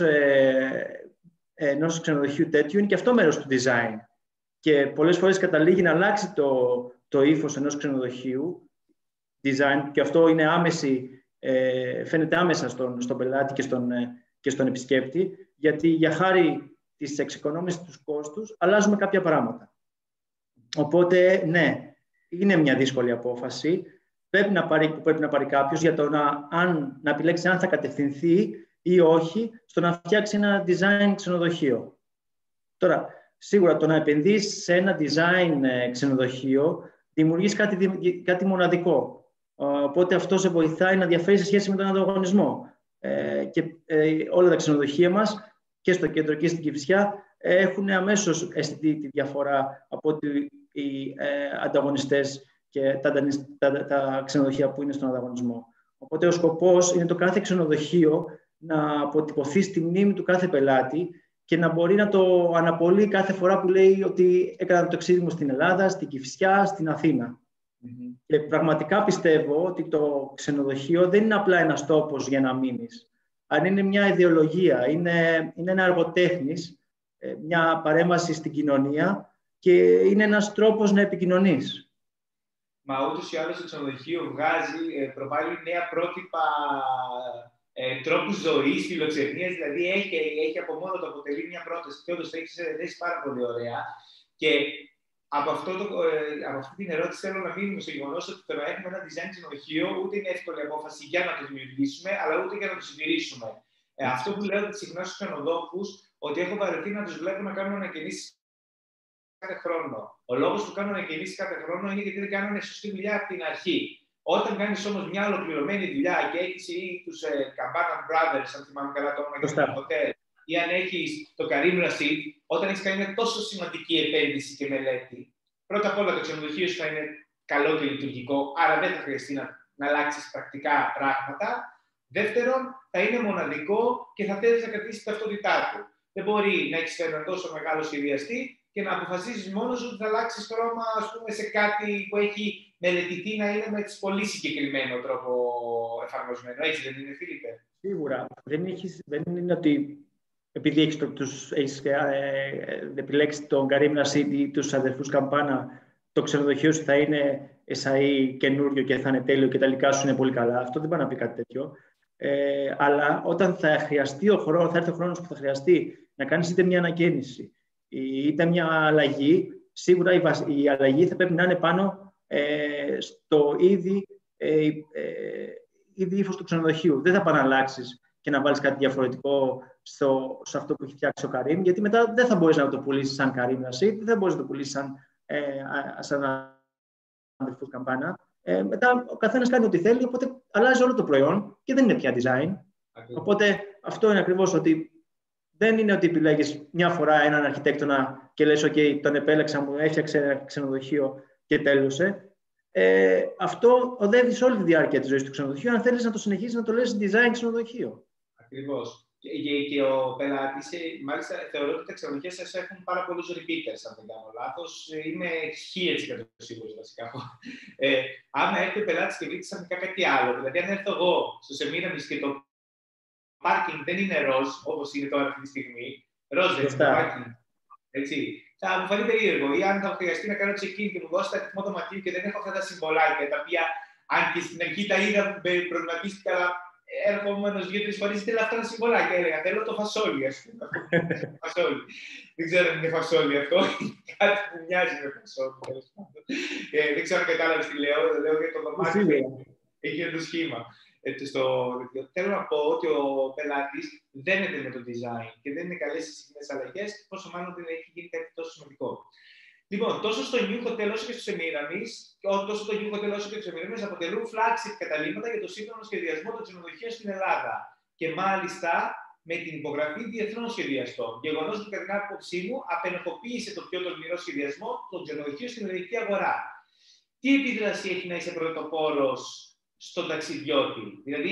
Speaker 2: ενός ξενοδοχείου τέτοιου είναι και αυτό μέρος του design. Και πολλές φορές καταλήγει να αλλάξει το ύφος ενός ξενοδοχείου design, και αυτό είναι φαίνεται άμεσα στον πελάτη και στον επισκέπτη, γιατί για χάρη της εξοικονόμησης του κόστους αλλάζουμε κάποια πράγματα. Οπότε, ναι, είναι μια δύσκολη απόφαση που πρέπει να πάρει κάποιος για το να επιλέξει αν θα κατευθυνθεί ή όχι στο να φτιάξει ένα design ξενοδοχείο. Τώρα, σίγουρα το να επενδύσεις σε ένα design ξενοδοχείο δημιουργείς κάτι μοναδικό. Οπότε αυτό σε βοηθάει να διαφέρει σε σχέση με τον ανταγωνισμό. Και όλα τα ξενοδοχεία μας και στο κέντρο και στην Κηφισιά έχουν αμέσως αισθητή τη διαφορά από ότι οι ανταγωνιστές και τα ξενοδοχεία που είναι στον ανταγωνισμό. Οπότε ο σκοπός είναι το κάθε ξενοδοχείο να αποτυπωθεί στη μνήμη του κάθε πελάτη και να μπορεί να το αναπολύει κάθε φορά που λέει ότι έκανα το ταξίδι μου στην Ελλάδα, στην Κηφισιά, στην Αθήνα. Και πραγματικά πιστεύω ότι το ξενοδοχείο δεν είναι απλά ένας τόπος για να μείνεις. Αν είναι μια ιδεολογία, είναι ένα έργο τέχνης, μια παρέμβαση στην κοινωνία και είναι ένας τρόπος να επικοινωνείς.
Speaker 1: Μα ούτως ή άλλως το ξενοδοχείο προβάλλει νέα πρότυπα τρόπου ζωής, φιλοξενίας, δηλαδή έχει από μόνο το αποτελεί μια πρόταση και όντως το έχει συνδέσει πάρα πολύ ωραία. Και από αυτή την ερώτηση θέλω να μείνουμε στο γεγονός ότι το να έχουμε ένα design ξενοδοχείο ούτε είναι εύκολη απόφαση για να το δημιουργήσουμε, αλλά ούτε για να το συντηρήσουμε. Αυτό που λέω συχνά στους ξενοδόχους, ότι έχω βαρεθεί να τους βλέπω να κάνουν ανακαινήσεις κάθε χρόνο. Ο λόγος που κάνουν ανακαινήσεις κάθε χρόνο είναι γιατί δεν κάνουν σωστή δουλειά από την αρχή. Όταν κάνεις όμως μια ολοκληρωμένη δουλειά και έχεις ή τους Campana Brothers, αν θυμάμαι καλά το όνομα και το hotel, ή αν έχεις το Karim Rashid, όταν έχεις κάνει μια τόσο σημαντική επένδυση και μελέτη, πρώτα απ' όλα το ξενοδοχείο σου θα είναι καλό και λειτουργικό, άρα δεν θα χρειαστεί να αλλάξεις πρακτικά πράγματα. Δεύτερον, θα είναι μοναδικό και θα θέλεις να κρατήσεις την ταυτότητά του. Δεν μπορεί να έχεις έναν τόσο μεγάλο σχεδιαστή και να αποφασίσεις μόνος ότι θα αλλάξεις χρώμα, ας πούμε, σε κάτι που έχει μελετηθεί να είναι με πολύ συγκεκριμένο τρόπο εφαρμοσμένο. Έτσι δεν είναι, Φίλιππε?
Speaker 2: Σίγουρα. Δεν είναι ότι επειδή έχεις επιλέξει τον Karim Rashid ή τους αδερφούς Καμπάνα, το ξενοδοχείο σου θα είναι εσαΐ καινούριο και θα είναι τέλειο και τα υλικά σου είναι πολύ καλά. Αυτό δεν πάει να πει κάτι τέτοιο. Αλλά όταν θα έρθει ο χρόνος που θα χρειαστεί να κάνεις είτε μια ανακαίνιση είτε μια αλλαγή, σίγουρα η αλλαγή θα πρέπει να είναι πάνω στο ήδη ύφος του ξενοδοχείου. Δεν θα πάει να αλλάξεις και να βάλεις κάτι διαφορετικό σε αυτό που έχει φτιάξει ο Καρίμ, γιατί μετά δεν θα μπορείς να το πουλήσεις σαν Karim Rashid, δεν θα μπορείς να το πουλήσεις σαν αδερφούς Καμπάνα. Μετά ο καθένας κάνει ό,τι θέλει, οπότε αλλάζει όλο το προϊόν και δεν είναι πια design. Οπότε αυτό είναι ακριβώς ότι δεν είναι ότι επιλέγεις μια φορά έναν αρχιτέκτονα και λες «OK, τον επέλεξα, μου έφτιαξε ένα ξενοδοχείο και τέλειωσε». Αυτό οδεύει σε όλη τη διάρκεια της ζωής του ξενοδοχείου, αν θέλεις να το συνεχίσεις να το λες design ξενοδοχείο.
Speaker 1: Ακριβώς. Και ο πελάτης, μάλιστα, θεωρώ ότι τα ξενοδοχεία σας έχουν πάρα πολλούς repeaters, αν δεν κάνω λάθος. Είμαι 1000% σίγουρος, βασικά. Άμα έρθει ο πελάτης και βρει ξαφνικά κάτι άλλο, δηλαδή αν έρθω εγώ στο Σεμίραμις και το πάρκινγκ δεν είναι ροζ, όπως είναι τώρα αυτή τη στιγμή, ροζ δεν είναι το πάρκινγκ, έτσι, θα μου φανεί περίεργο. Ή αν θα χρειαστεί να κάνω check-in και μου δώσει τα αριθμό δωματίου και δεν έχω αυτά τα συμβολάκια, τα οποία αν και στην αρχή τα είδα, προβληματίστηκα, ερχόμενος 2-3 φορές, ήθελα αυτά τα συμβολάκια. Έλεγα, θέλω το φασόλι, ας πούμε. Φασόλι. Δεν ξέρω αν είναι φασόλι αυτό, κάτι που μοιάζει με φασόλι, τέλος πάντων. Δεν ξέρω αν κατάλαβες τι λέω, λέω για το δωμάτιο, έχει το σχήμα. Θέλω να πω ότι ο πελάτης δένεται με το design και δεν είναι καλές οι συχνές αλλαγές, πόσο μάλλον δεν έχει γίνει κάτι τόσο σημαντικό. Λοιπόν, τόσο στο New Hotel όσο και στο Semiramis, τόσο το New Hotel όσο και το Semiramis αποτελούν flagship καταλήμματα για το σύγχρονο σχεδιασμό των ξενοδοχείων στην Ελλάδα. Και μάλιστα με την υπογραφή διεθνών σχεδιαστών. Γεγονός που, κατά την άποψή μου, απενοχοποίησε το πιο τολμηρό σχεδιασμό των ξενοδοχείων στην ελληνική αγορά. Τι επίδραση έχει να είσαι πρωτοπόρος στον ταξιδιώτη? Δηλαδή,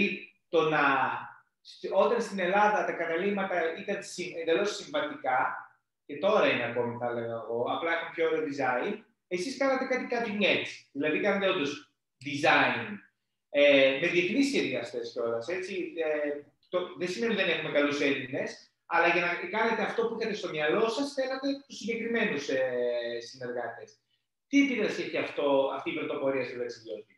Speaker 1: όταν στην Ελλάδα τα καταλήμματα ήταν εντελώς συμβατικά, και τώρα είναι ακόμη, θα έλεγα εγώ, απλά έχουν πιο ωραίο design, εσείς κάνατε κάτι cutting edge. Δηλαδή, κάνατε όντως design με διεθνείς σχεδιαστές κιόλας. Δεν σημαίνει ότι δεν έχουμε καλούς Έλληνες, αλλά για να κάνετε αυτό που είχατε στο μυαλό σας, θέλατε τους συγκεκριμένους συνεργάτες. Τι επίδραση έχει αυτή η πρωτοπορία στο ταξιδιώτη?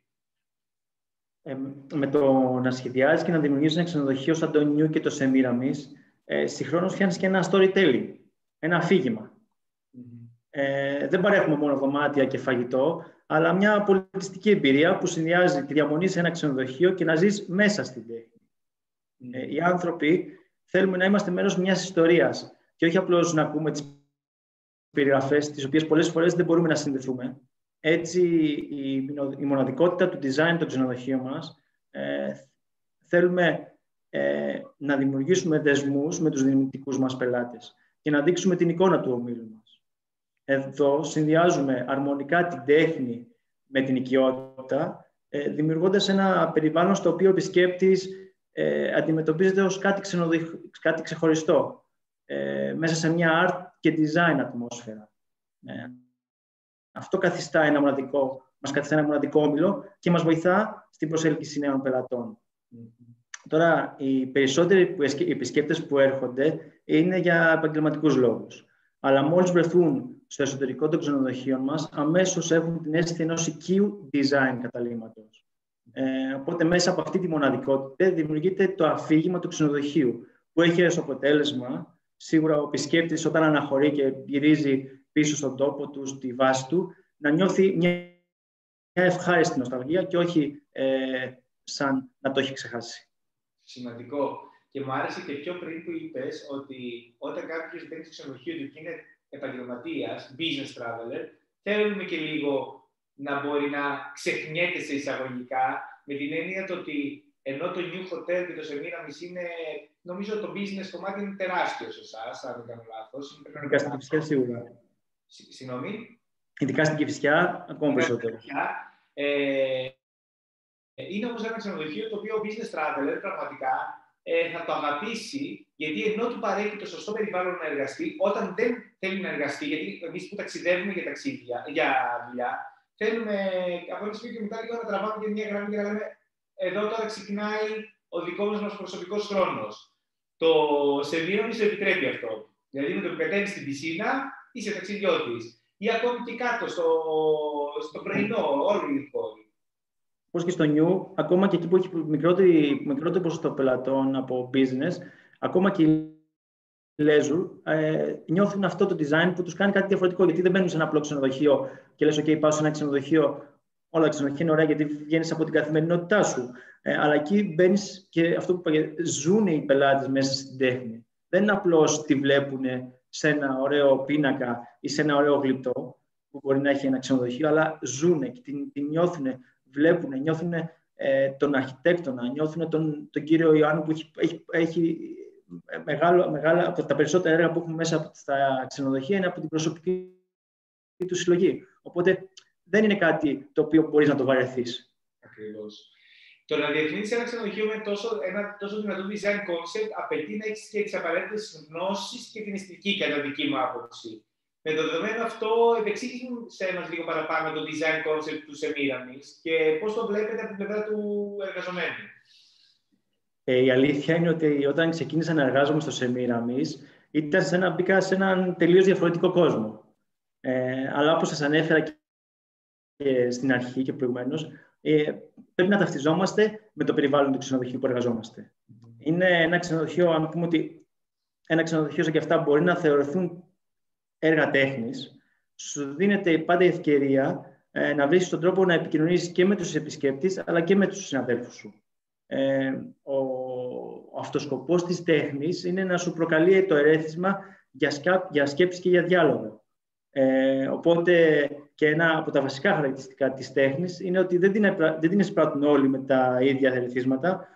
Speaker 2: Με το να σχεδιάζεις και να δημιουργήσεις ένα ξενοδοχείο σαν το New και το Semiramis, συγχρόνως φτιάχνεις και ένα storytelling, ένα αφήγημα. Δεν παρέχουμε μόνο δωμάτια και φαγητό, αλλά μια πολιτιστική εμπειρία που συνδυάζει τη διαμονή σε ένα ξενοδοχείο και να ζεις μέσα στην τέχνη. Οι άνθρωποι θέλουμε να είμαστε μέρος μιας ιστορίας και όχι απλώς να ακούμε τις περιγραφές, τις οποίες πολλές φορές δεν μπορούμε να συνδεθούμε. Έτσι, η μοναδικότητα του design των ξενοδοχείων μας θέλουμε να δημιουργήσουμε δεσμούς με τους δυναμικούς μας πελάτες και να δείξουμε την εικόνα του ομίλου μας. Εδώ συνδυάζουμε αρμονικά την τέχνη με την οικειότητα, δημιουργώντας ένα περιβάλλον στο οποίο ο επισκέπτης αντιμετωπίζεται ως κάτι ξεχωριστό, μέσα σε μια art και design ατμόσφαιρα. Αυτό μας καθιστά ένα μοναδικό όμιλο και μας βοηθά στην προσέλκυση νέων πελατών. Τώρα, οι περισσότεροι επισκέπτες που έρχονται είναι για επαγγελματικούς λόγους. Αλλά μόλις βρεθούν στο εσωτερικό των ξενοδοχείων μας, αμέσως έχουν την αίσθηση ενός οικείου design καταλήμματος. Οπότε μέσα από αυτή τη μοναδικότητα δημιουργείται το αφήγημα του ξενοδοχείου, που έχει ως αποτέλεσμα σίγουρα ο επισκέπτης όταν αναχωρεί και γυρίζει πίσω στον τόπο του, στη βάση του, να νιώθει μια ευχάριστη νοσταλγία και όχι σαν να το έχει ξεχάσει.
Speaker 1: Σημαντικό. Και μου άρεσε και πιο πριν που είπες ότι όταν κάποιος μπαίνει στο ξενοδοχείο του και είναι επαγγελματίας, business traveler, θέλουμε και λίγο να μπορεί να ξεχνιέται σε εισαγωγικά, με την έννοια ότι ενώ το New Hotel και το Semiramis είναι, νομίζω το business κομμάτι είναι τεράστιο σε εσάς, αν δεν κάνω λάθος.
Speaker 2: Ειδικά στην Κηφισιά σίγουρα.
Speaker 1: Συγγνώμη.
Speaker 2: Ειδικά στην Κηφισιά, ακόμα περισσότερο.
Speaker 1: Είναι όμως ένα ξενοδοχείο το οποίο ο business traveler πραγματικά θα το αγαπήσει, γιατί ενώ του παρέχει το σωστό περιβάλλον να εργαστεί, όταν δεν θέλει να εργαστεί, γιατί εμείς που ταξιδεύουμε για ταξίδια, για δουλειά, θέλουμε από ένα σημείο και μετά λίγο να τραβάμε και μια γραμμή και να λέμε εδώ τώρα ξεκινάει ο δικός μας προσωπικός χρόνος. Το Semiramis επιτρέπει αυτό. Δηλαδή με το που κατέβεις στην πισίνα, είσαι ταξιδιώτης. Ή ακόμη και κάτω, στο πρωινό, όλη η πόλη.
Speaker 2: Όπως και στο New, ακόμα και εκεί που έχει μικρότερο ποσοστό πελατών από business, ακόμα και οι leisure νιώθουν αυτό το design που τους κάνει κάτι διαφορετικό. Γιατί δεν μπαίνουν σε ένα απλό ξενοδοχείο και λες: OK, πάω σε ένα ξενοδοχείο. Όλα τα ξενοδοχεία είναι ωραία γιατί βγαίνεις από την καθημερινότητά σου. Αλλά εκεί μπαίνεις και αυτό που είπα, ζουν οι πελάτες μέσα στην τέχνη. Δεν είναι απλώς τη βλέπουν σε ένα ωραίο πίνακα ή σε ένα ωραίο γλυπτό που μπορεί να έχει ένα ξενοδοχείο, αλλά ζουν και την νιώθουν. Βλέπουν, νιώθουν τον αρχιτέκτονα, νιώθουν τον κύριο Ιωάννου που έχει μεγάλα από τα περισσότερα έργα που έχουμε μέσα στα ξενοδοχεία είναι από την προσωπική του συλλογή. Οπότε δεν είναι κάτι το οποίο μπορείς να το βαρεθείς.
Speaker 1: Ακριβώς. Το να διευθύνεις ένα ξενοδοχείο με ένα τόσο δυνατό design concept απαιτεί να έχεις και τις απαραίτητες γνώσεις και την αισθητική, κατά δική μου άποψη. Με το δεδομένο αυτό, επεξήγησε μας λίγο παραπάνω το design concept του Semiramis και πώς το βλέπετε από την πλευρά του εργαζομένου.
Speaker 2: Η αλήθεια είναι ότι όταν ξεκίνησα να εργάζομαι στο Semiramis, ήταν σαν να μπήκα σε έναν τελείως διαφορετικό κόσμο. Αλλά όπως σας ανέφερα και στην αρχή και προηγουμένως, πρέπει να ταυτιζόμαστε με το περιβάλλον του ξενοδοχείου που εργαζόμαστε. Είναι ένα ξενοδοχείο, αν πούμε ότι ένα ξενοδοχείο σαν και αυτά μπορεί να θεωρηθούν έργα τέχνης, σου δίνεται πάντα η ευκαιρία να βρεις τον τρόπο να επικοινωνήσεις και με τους επισκέπτες, αλλά και με τους συναδέλφους σου. Ο αυτοσκοπός της τέχνης είναι να σου προκαλεί το ερέθισμα για σκέψη και για διάλογο. Οπότε και ένα από τα βασικά χαρακτηριστικά της τέχνης είναι ότι δεν την εισπράττουν όλοι με τα ίδια ερεθίσματα.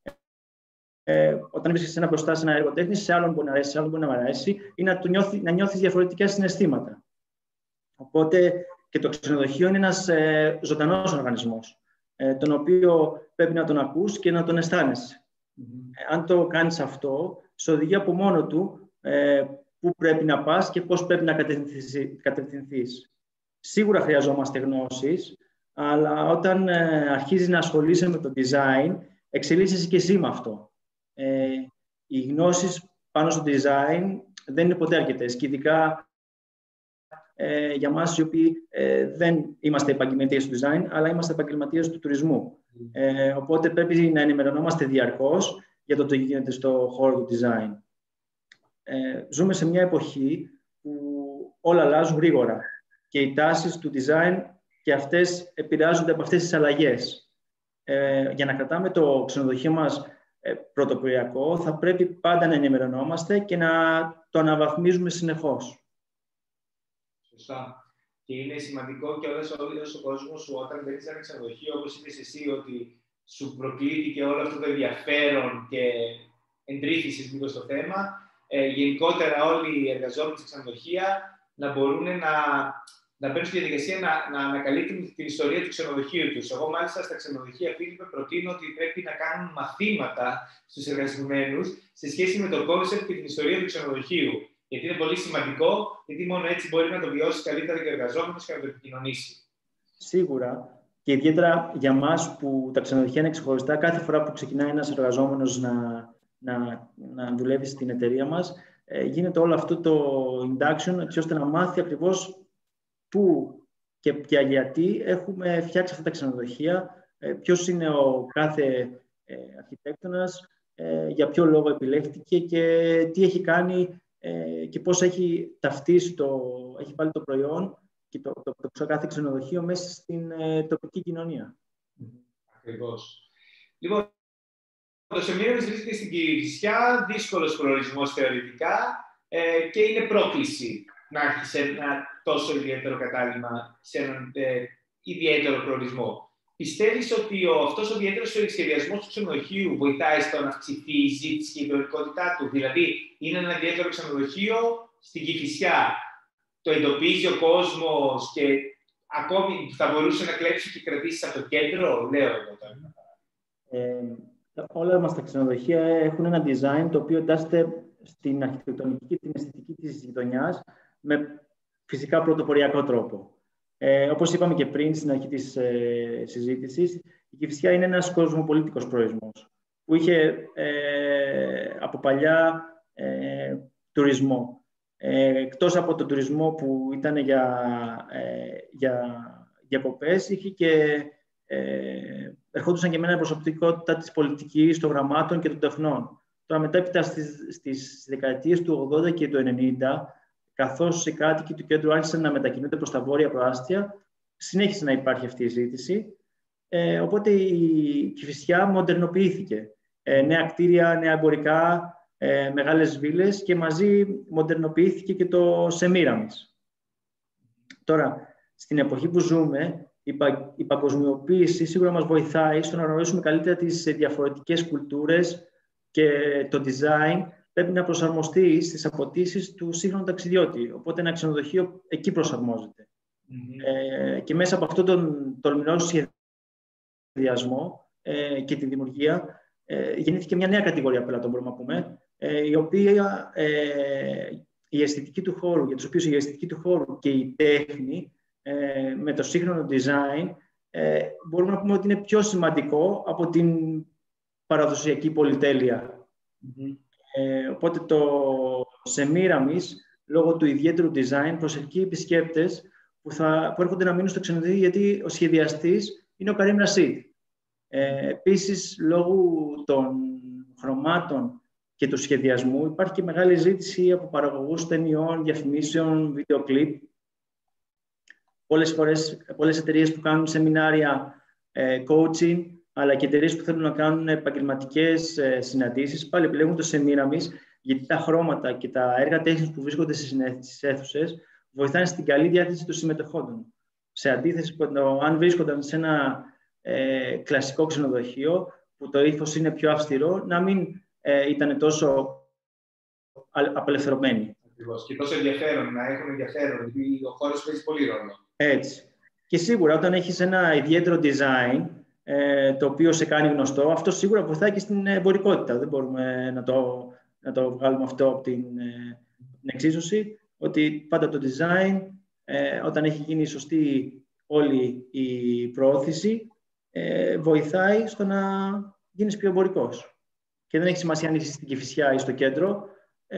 Speaker 2: Όταν βρίσκεσαι μπροστά σε ένα έργο τέχνης, σε άλλον μπορεί να αρέσει, σε άλλον μπορεί να μ' αρέσει, ή να νιώθεις διαφορετικά συναισθήματα. Οπότε και το ξενοδοχείο είναι ένας ζωντανός οργανισμός, τον οποίο πρέπει να τον ακούς και να τον αισθάνεσαι. Αν το κάνεις αυτό, σε οδηγεί από μόνο του πού πρέπει να πας και πώς πρέπει να κατευθυνθείς. Σίγουρα χρειαζόμαστε γνώσεις, αλλά όταν αρχίζεις να ασχολείσαι με το design, εξελίσσεσαι και εσύ με αυτό. Οι γνώσεις πάνω στο design δεν είναι ποτέ αρκετές, και ειδικά για μας οι οποίοι δεν είμαστε επαγγελματίες του design, αλλά είμαστε επαγγελματίες του τουρισμού. Οπότε πρέπει να ενημερωνόμαστε διαρκώς για το τι γίνεται στο χώρο του design. Ζούμε σε μια εποχή που όλα αλλάζουν γρήγορα και οι τάσεις του design και αυτές επηρεάζονται από αυτές τις αλλαγές. Για να κρατάμε το ξενοδοχείο μας πρωτοποριακό, θα πρέπει πάντα να ενημερωνόμαστε και να το αναβαθμίζουμε συνεχώς.
Speaker 1: Σωστά. Και είναι σημαντικό και όλος ο κόσμος σου, όταν μπαίνεις σε ένα ξενοδοχείο, όπως είπες εσύ, ότι σου προκλήθηκε όλο αυτό το ενδιαφέρον και εντρίφησες λίγο στο θέμα. Γενικότερα, όλοι οι εργαζόμενοι σε ξενοδοχεία να μπορούν να μπαίνουν στη διαδικασία να ανακαλύπτουν την ιστορία του ξενοδοχείου τους. Εγώ, μάλιστα, στα ξενοδοχεία, Φίλιππε, προτείνω ότι πρέπει να κάνουν μαθήματα στους εργαζομένους σε σχέση με το κόνσεπτ και την ιστορία του ξενοδοχείου. Γιατί είναι πολύ σημαντικό, γιατί μόνο έτσι μπορεί να το βιώσει καλύτερα και ο εργαζόμενος και να το επικοινωνήσει.
Speaker 2: Σίγουρα. Και ιδιαίτερα για μας που τα ξενοδοχεία είναι ξεχωριστά, κάθε φορά που ξεκινάει ένας εργαζόμενος να δουλεύει στην εταιρεία μας, γίνεται όλο αυτό το induction, έτσι ώστε να μάθει ακριβώς πού και γιατί έχουμε φτιάξει αυτά τα ξενοδοχεία, ποιος είναι ο κάθε αρχιτέκτονας, για ποιο λόγο επιλέχθηκε και τι έχει κάνει και πώς έχει ταυτίσει έχει βάλει το προϊόν και το κάθε ξενοδοχείο μέσα στην τοπική κοινωνία.
Speaker 1: Ακριβώς. Λοιπόν, το Σεμίραμις βρίσκεται στην Κηφισιά, δύσκολος προορισμός θεωρητικά και είναι πρόκληση να έχεις ένα τόσο ιδιαίτερο κατάλημα σε έναν ιδιαίτερο προορισμό. Πιστεύεις ότι αυτός ο ιδιαίτερος σχεδιασμός του ξενοδοχείου βοηθάει στο να αυξηθεί η ζήτηση και η ποιοτικότητά του? Δηλαδή, είναι ένα ιδιαίτερο ξενοδοχείο στην Κηφισιά, το εντοπίζει ο κόσμος και ακόμη θα μπορούσε να κλέψει και κρατήσει από το κέντρο, λέω εγώ τώρα.
Speaker 2: Όλα μας τα ξενοδοχεία έχουν ένα design το οποίο εντάσσεται στην αρχιτεκτονική και την αισθητική της γειτονιάς με φυσικά πρωτοποριακό τρόπο. Όπως είπαμε και πριν στην αρχή της συζήτησης, η Κηφισιά είναι ένας κοσμοπολίτικος προορισμός που είχε από παλιά τουρισμό. Εκτός από τον τουρισμό που ήταν για διακοπές, είχε και ερχόντουσαν και με μια προσωπικότητα της πολιτικής, των γραμμάτων και των τεχνών. Τώρα μετέπειτα στις δεκαετίες του 80 και του 90, καθώς οι κάτοικοι του κέντρου άρχισαν να μετακινούνται προς τα βόρεια προάστια, συνέχισε να υπάρχει αυτή η ζήτηση. Οπότε η Κηφισιά μοντερνοποιήθηκε. Νέα κτίρια, νέα εμπορικά, μεγάλες βίλες και μαζί μοντερνοποιήθηκε και το Σεμίραμις. Τώρα, στην εποχή που ζούμε, η παγκοσμιοποίηση σίγουρα μας βοηθάει στο να γνωρίσουμε καλύτερα τις διαφορετικές κουλτούρες και το design πρέπει να προσαρμοστεί στις απαιτήσεις του σύγχρονου ταξιδιώτη. Οπότε ένα ξενοδοχείο εκεί προσαρμόζεται. Και μέσα από αυτόν τον τολμηρό σχεδιασμό και τη δημιουργία γεννήθηκε μια νέα κατηγορία πελατών, μπορούμε να πούμε, η οποία η αισθητική του χώρου, για τους οποίους η αισθητική του χώρου και η τέχνη με το σύγχρονο design μπορούμε να πούμε ότι είναι πιο σημαντικό από την παραδοσιακή πολυτέλεια. Οπότε το Σεμίραμις, λόγω του ιδιαίτερου design, προσελκύει επισκέπτες που έρχονται να μείνουν στο ξενοδοχείο, γιατί ο σχεδιαστής είναι ο Καρίμ Ρασίδ. Επίσης, λόγω των χρωμάτων και του σχεδιασμού υπάρχει και μεγάλη ζήτηση από παραγωγούς ταινιών, διαφημίσεων, βίντεο κλιπ. Πολλές εταιρείες που κάνουν σεμινάρια, coaching, αλλά και εταιρείες που θέλουν να κάνουν επαγγελματικές συναντήσεις, πάλι επιλέγουν το Σεμίραμις, γιατί τα χρώματα και τα έργα τέχνης που βρίσκονται στις αίθουσες βοηθάνε στην καλή διάθεση των συμμετεχόντων. Σε αντίθεση με το αν βρίσκονταν σε ένα κλασικό ξενοδοχείο, που το ύφος είναι πιο αυστηρό, να μην ήταν τόσο απελευθερωμένοι.
Speaker 1: Ακριβώς. Και τόσο ενδιαφέρον, να έχουν ενδιαφέρον, γιατί ο χώρος παίζει πολύ ρόλο.
Speaker 2: Έτσι. Και σίγουρα όταν έχεις ένα ιδιαίτερο design, το οποίο σε κάνει γνωστό, αυτό σίγουρα βοηθάει και στην εμπορικότητα. Δεν μπορούμε να το βγάλουμε αυτό από την εξίσωση, ότι πάντα το design, όταν έχει γίνει σωστή όλη η προώθηση, βοηθάει στο να γίνεις πιο εμπορικός. Και δεν έχει σημασία αν είσαι στην Κηφισιά ή στο κέντρο.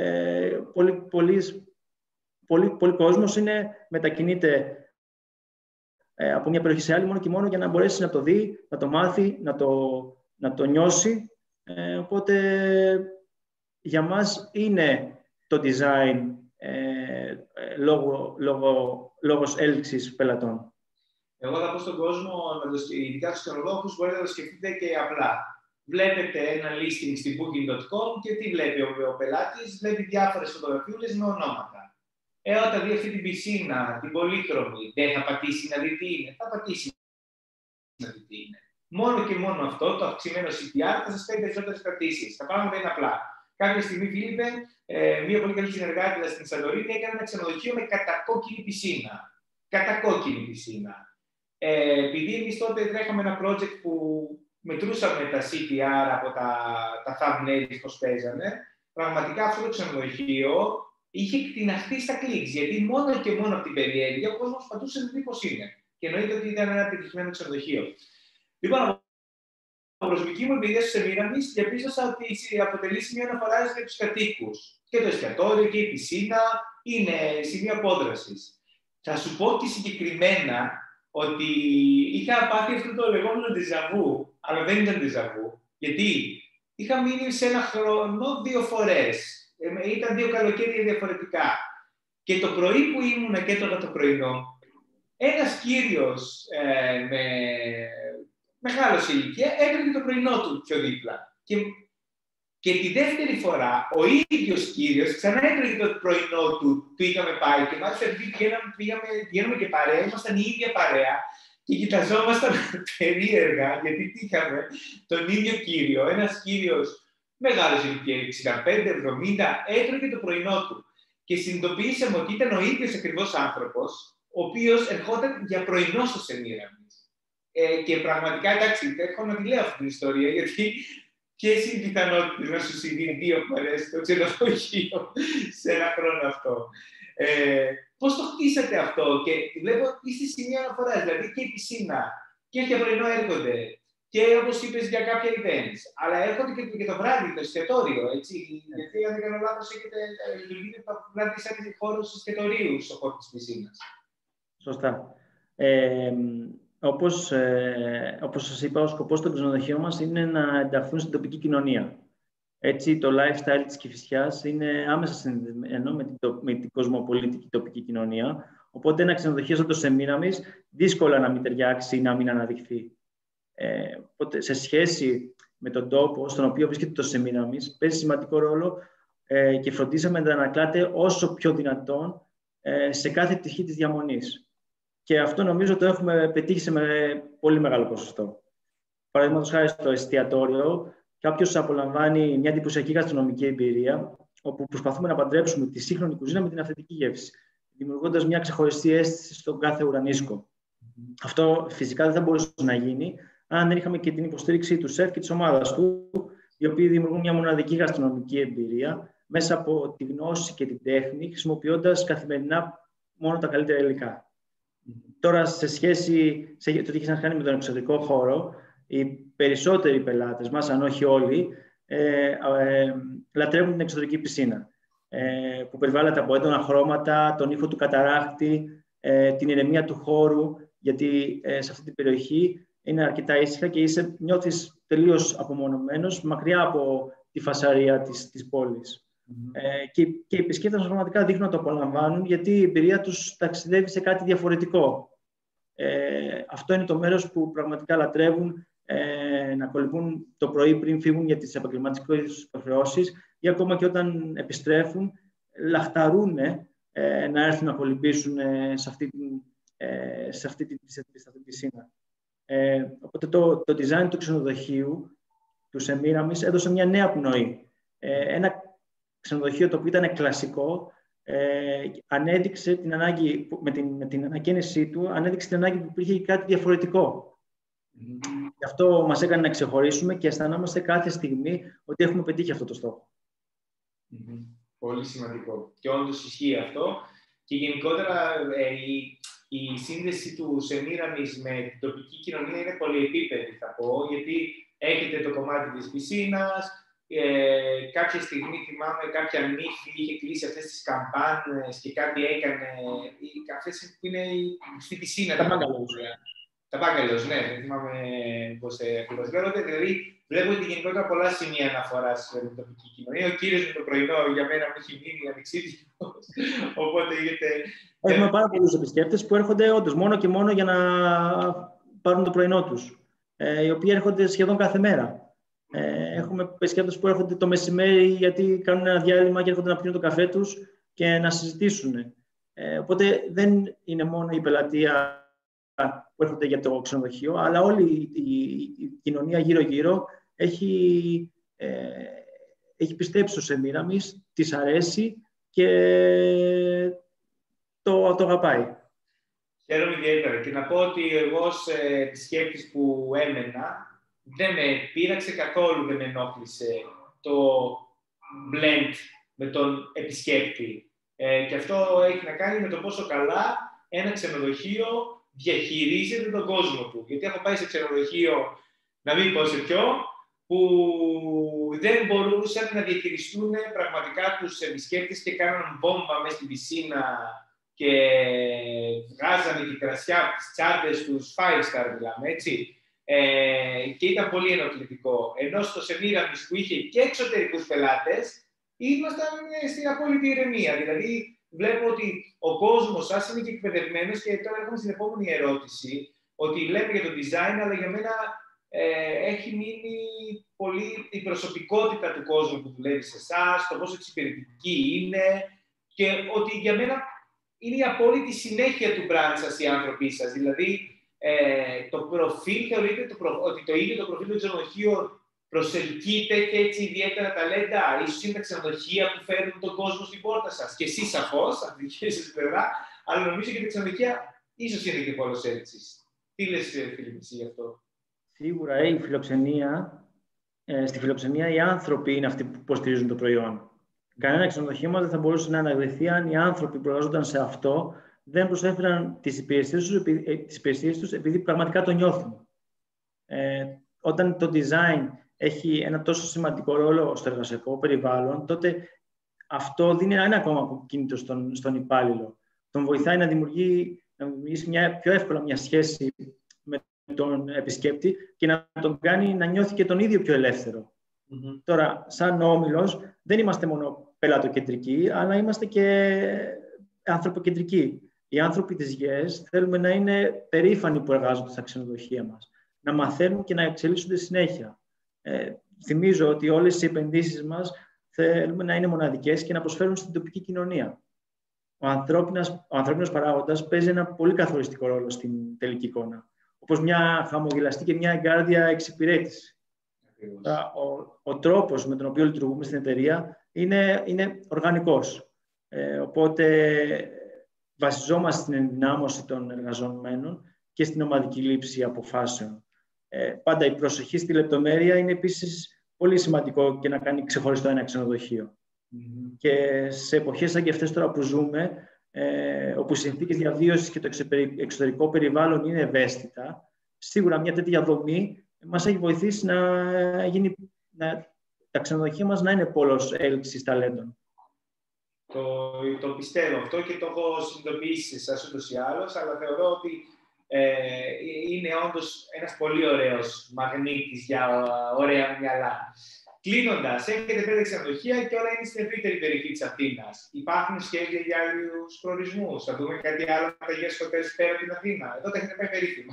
Speaker 2: Πολλοί κόσμος μετακινείται από μια περιοχή σε άλλη μόνο και μόνο για να μπορέσει να το δει, να το μάθει, να το νιώσει. Οπότε για μας είναι το design λόγος έλξης πελατών.
Speaker 1: Εγώ θα πω στον κόσμο, ειδικά στους ξενοδόχους, μπορείτε να το σκεφτείτε και απλά. Βλέπετε ένα listing στη Booking.com και τι βλέπει ο πελάτης? Βλέπει διάφορες φωτογραφίες με ονόματα. Όταν δει αυτή την πισίνα, την πολύχρωμη, δεν θα πατήσει να δει τι είναι? Θα πατήσει να δει τι είναι. Μόνο και μόνο αυτό, το αυξημένο CPR, θα σας φέρει περισσότερες κρατήσεις. Τα πράγματα είναι απλά. Κάποια στιγμή, Φίλιππε, μία πολύ καλή συνεργάτηδα στην Σαντορίνη έκανε ένα ξενοδοχείο με κατακόκκινη πισίνα. Κατακόκκινη πισίνα. Επειδή εμείς τότε τρέχαμε ένα project που μετρούσαμε τα CPR από τα thumbnails πώς παίζανε, πραγματικά αυτό το ξενοδοχείο είχε εκτιναχθεί στα κλικς, γιατί μόνο και μόνο από την περιέργεια ο κόσμος πατούσε να δει πώς είναι. Και εννοείται ότι ήταν ένα επιτυχημένο ξενοδοχείο. Λοιπόν, από προσωπική μου εμπειρία στο Σεμίραμις, διαπίστωσα ότι αποτελεί σημείο αναφοράς για τους κατοίκους. Και το εστιατόριο και η πισίνα είναι σημείο απόδρασης. Θα σου πω και συγκεκριμένα ότι είχα πάθει αυτό το λεγόμενο ντεζαβού, αλλά δεν ήταν ντεζαβού. Γιατί είχα μείνει σε ένα χρόνο 2 φορές. Ήταν 2 καλοκαίρια διαφορετικά. Και το πρωί που ήμουνα και τώρα το πρωινό, ένας κύριος με μεγάλος ηλικία έτρεχε το πρωινό του πιο δίπλα. Και τη δεύτερη φορά ο ίδιος κύριος ξανά έτρεχε το πρωινό του, του είχαμε πάει και μάλιστα πηγαίναμε και παρέα, ήμασταν η ίδια παρέα και κοιταζόμασταν περίεργα γιατί είχαμε τον ίδιο κύριο, ένας κύριος μεγάλος ηλικία, 65-70, έτρωγε το πρωινό του. Και συνειδητοποιήσαμε ότι ήταν ο ίδιος ακριβώς άνθρωπος, ο οποίος ερχόταν για πρωινό στο Σεμίραμις. Και πραγματικά, εντάξει, έχω να τη λέω αυτή την ιστορία, γιατί ποιες είναι οι πιθανότητες να σου συμβεί 2 φορές στο ξενοδοχείο σε ένα χρόνο αυτό. Πώς το χτίσατε αυτό? Και βλέπω ότι είστε σημεία αναφοράς, δηλαδή και η πισίνα και για πρωινό έρχονται. Και όπως είπες για κάποια events, αλλά έρχονται και το βράδυ, το εστιατόριο, έτσι. Γιατί αν δεν κάνω λάθος, λειτουργείτε το βράδυ σαν χώρος εστιατορίου στο χώρο της πισίνας.
Speaker 2: Σωστά. Όπως σας είπα, ο σκοπός των ξενοδοχείων μας είναι να ενταχθούν στην τοπική κοινωνία. Έτσι, το lifestyle της Κηφισιάς είναι άμεσα συνδεδεμένο με την κοσμοπολιτική τοπική κοινωνία. Οπότε, ένα ξενοδοχείο σαν το Σεμίραμις δύσκολα να μην ταιριάξει ή να μην αναδειχθεί. Οπότε, σε σχέση με τον τόπο στον οποίο βρίσκεται το Σεμίραμις, παίζει σημαντικό ρόλο και φροντίσαμε να ανακλάται όσο πιο δυνατόν σε κάθε πτυχή της διαμονής. Και αυτό νομίζω το έχουμε πετύχει σε πολύ μεγάλο ποσοστό. Παραδείγματος χάρη στο εστιατόριο, κάποιος απολαμβάνει μια εντυπωσιακή γαστρονομική εμπειρία, όπου προσπαθούμε να παντρέψουμε τη σύγχρονη κουζίνα με την αυθεντική γεύση, δημιουργώντας μια ξεχωριστή αίσθηση στον κάθε ουρανίσκο. Αυτό φυσικά δεν θα μπορούσε να γίνει αν δεν είχαμε και την υποστήριξη του σεφ και της ομάδας του, οι οποίοι δημιουργούν μια μοναδική γαστρονομική εμπειρία μέσα από τη γνώση και την τέχνη, χρησιμοποιώντας καθημερινά μόνο τα καλύτερα υλικά. Τώρα, σε σχέση με το τι έχει να κάνει με τον εξωτερικό χώρο, οι περισσότεροι πελάτες μας, αν όχι όλοι, λατρεύουν την εξωτερική πισίνα, που περιβάλλεται από έντονα χρώματα, τον ήχο του καταράκτη, την ηρεμία του χώρου, γιατί σε αυτή την περιοχή είναι αρκετά ήσυχα και νιώθεις τελείως απομονωμένος, μακριά από τη φασαρία της πόλης. Και οι επισκέπτες πραγματικά δείχνουν να το απολαμβάνουν, γιατί η εμπειρία τους ταξιδεύει σε κάτι διαφορετικό. Αυτό είναι το μέρος που πραγματικά λατρεύουν, να κολυμπούν το πρωί πριν φύγουν για τις επαγγελματικές υποχρεώσεις ή ακόμα και όταν επιστρέφουν, λαχταρούν να έρθουν να κολυμπήσουν σε αυτή την πισίνα. Οπότε το design του ξενοδοχείου, του Σεμίραμις, έδωσε μια νέα πνοή. Ένα ξενοδοχείο το οποίο ήταν κλασικό, ανέδειξε την ανάγκη, με την ανακαίνισή του, ανέδειξε την ανάγκη που υπήρχε κάτι διαφορετικό. Γι' αυτό μας έκανε να ξεχωρίσουμε και αισθανόμαστε κάθε στιγμή ότι έχουμε πετύχει αυτό το στόχο.
Speaker 1: Πολύ σημαντικό. Και όντως ισχύει αυτό. Και γενικότερα η σύνδεση του Σεμίραμις με την τοπική κοινωνία είναι πολυεπίπεδη, θα πω, γιατί έχετε το κομμάτι της πισίνας. Κάποια στιγμή θυμάμαι κάποια νύφη είχε κλείσει αυτές τις καμπάνες και κάτι έκανε. Αυτές που είναι στη πισίνα. Τα μπάγκαλος, ναι, δεν θυμάμαι πώς ακριβώς λέγονται. Δηλαδή, βλέπω ότι γενικότερα πολλά σημεία αναφοράς στην τοπική κοινωνία. Ο κύριος με το πρωινό για μένα μου έχει μείνει ανεξίτηλος. Οπότε
Speaker 2: έχουμε πάρα πολλούς επισκέπτες που έρχονται όντως μόνο και μόνο για να πάρουν το πρωινό τους. Οι οποίοι έρχονται σχεδόν κάθε μέρα. Έχουμε επισκέπτες που έρχονται το μεσημέρι γιατί κάνουν ένα διάλειμμα και έρχονται να πιούν το καφέ τους και να συζητήσουν. Οπότε δεν είναι μόνο η πελατεία που έρχονται για το ξενοδοχείο, αλλά όλη η κοινωνία γύρω-γύρω έχει πιστέψει στο Σεμίραμις, της αρέσει και το αγαπάει.
Speaker 1: Χαίρομαι ιδιαίτερα και να πω ότι εγώ ως επισκέπτης που έμενα, δεν με πείραξε καθόλου, δεν με ενόχλησε το blend με τον επισκέπτη. Και αυτό έχει να κάνει με το πόσο καλά ένα ξενοδοχείο διαχειρίζεται τον κόσμο του. Γιατί έχω πάει σε ξενοδοχείο, να μην πω σε ποιο, που δεν μπορούσαν να διαχειριστούν πραγματικά τους επισκέπτες και κάναν μπόμπα μέσα στην πισίνα και βγάζανε την κρασιά από τις τσάντες τους, 5-star μιλάμε, έτσι. Και ήταν πολύ ενοχλητικό. Ενώ στο Σεμίραμις που είχε και εξωτερικούς πελάτες, ήμασταν στην απόλυτη ηρεμία. Δηλαδή, βλέπω ότι ο κόσμος σας είναι και εκπαιδευμένος και τώρα έρχομαι στην επόμενη ερώτηση, ότι λέμε για το design, αλλά για μένα έχει μείνει πολύ η προσωπικότητα του κόσμου που δουλεύει σε εσάς, το πόσο εξυπηρετική είναι και ότι για μένα είναι η απόλυτη συνέχεια του brand σας οι άνθρωποι σας. Δηλαδή, το προφίλ θεωρείτε ότι το ίδιο το προφίλ του ξενοδοχείου προσελκύεται και έτσι ιδιαίτερα ταλέντα. Ίσως είναι τα ξενοδοχεία που φέρνουν τον κόσμο στην πόρτα σας. Και εσείς σαφώς, από την δική σας πλευρά, αλλά νομίζω και τα ξενοδοχεία ίσως είναι και πόλος έλξης. Τι λες, Φίλιππ, γι' αυτό?
Speaker 2: Σίγουρα η φιλοξενία, στη φιλοξενία οι άνθρωποι είναι αυτοί που υποστηρίζουν το προϊόν. Κανένα ξενοδοχείο μας δεν θα μπορούσε να αναγνωριστεί αν οι άνθρωποι που εργαζόταν σε αυτό δεν προσέφεραν τις υπηρεσίες τους επειδή πραγματικά το νιώθουν. Όταν το design έχει ένα τόσο σημαντικό ρόλο στο εργασιακό περιβάλλον, τότε αυτό δίνει ένα ακόμα κίνητρο στον υπάλληλο. Τον βοηθάει να δημιουργήσει πιο εύκολα μια σχέση με τον επισκέπτη και να τον κάνει να νιώθει και τον ίδιο πιο ελεύθερο. Τώρα, σαν όμιλος, δεν είμαστε μόνο πελατοκεντρικοί, αλλά είμαστε και ανθρωποκεντρικοί. Οι άνθρωποι της ΓΕΣ θέλουμε να είναι περήφανοι που εργάζονται στα ξενοδοχεία μας, να μαθαίνουν και να εξελίσσονται συνέχεια. Θυμίζω ότι όλες οι επενδύσεις μας θέλουμε να είναι μοναδικές και να προσφέρουν στην τοπική κοινωνία. Ο ανθρώπινος παράγοντας παίζει ένα πολύ καθοριστικό ρόλο στην τελική εικόνα, όπως μια χαμογελαστή και μια εγκάρδια εξυπηρέτηση. Ο τρόπος με τον οποίο λειτουργούμε στην εταιρεία είναι οργανικός. Οπότε βασιζόμαστε στην ενδυνάμωση των εργαζομένων και στην ομαδική λήψη αποφάσεων. Πάντα η προσοχή στη λεπτομέρεια είναι επίσης πολύ σημαντικό και να κάνει ξεχωριστό ένα ξενοδοχείο. Και σε εποχές σαν και αυτές τώρα που ζούμε, όπου οι συνθήκες διαβίωσης και το εξωτερικό περιβάλλον είναι ευαίσθητα, σίγουρα μια τέτοια δομή μας έχει βοηθήσει τα ξενοδοχεία μας να είναι πόλος έλξης ταλέντων.
Speaker 1: Το πιστεύω αυτό και το έχω συνειδητοποιήσει σε εσάς ούτως ή άλλως, αλλά θεωρώ ότι είναι όντως ένας πολύ ωραίος μαγνήτης για ωραία μυαλά. Κλείνοντας, έχετε 5 ξενοδοχεία και όλα είναι στην ευρύτερη περιοχή της Αθήνας. Υπάρχουν σχέδια για άλλους προορισμούς? Θα δούμε κάτι άλλο με τα ΓΕΣ Hotels πέρα από την Αθήνα? Εδώ τα έχετε πάει περίφημα.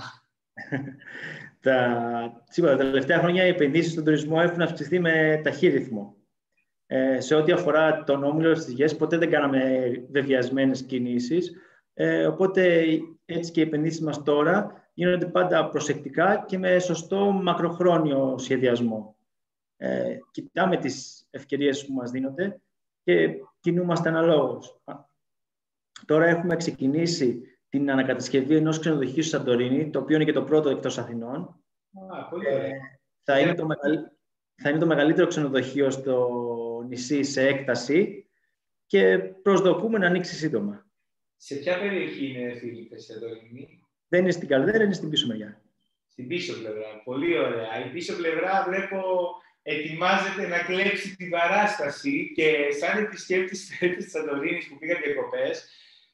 Speaker 2: Σίγουρα, τα τελευταία χρόνια οι επενδύσεις στον τουρισμό έχουν αυξηθεί με ταχύ ρυθμό. Σε ό,τι αφορά τον όμιλο της ΓΕΣ, ποτέ δεν κάναμε βεβαιασμένες κινήσεις. Οπότε έτσι και οι επενδύσεις μας τώρα γίνονται πάντα προσεκτικά και με σωστό μακροχρόνιο σχεδιασμό. Κοιτάμε τις ευκαιρίες που μας δίνονται και κινούμαστε αναλόγως. Τώρα έχουμε ξεκινήσει την ανακατασκευή ενός ξενοδοχείου στη Σαντορίνη, το οποίο είναι και το πρώτο εκτός Αθηνών. Θα είναι το μεγαλύτερο ξενοδοχείο στο νησί σε έκταση και προσδοκούμε να ανοίξει σύντομα.
Speaker 1: Σε ποια περιοχή είναι, Φίλιππε, στη Σαντορίνη?
Speaker 2: Δεν είναι στην Καλδέρα, είναι στην πίσω μεριά.
Speaker 1: Στην πίσω πλευρά. Πολύ ωραία. Η πίσω πλευρά βλέπω ετοιμάζεται να κλέψει την παράσταση και σαν επισκέπτης της Σαντορίνης που πήγα διακοπές,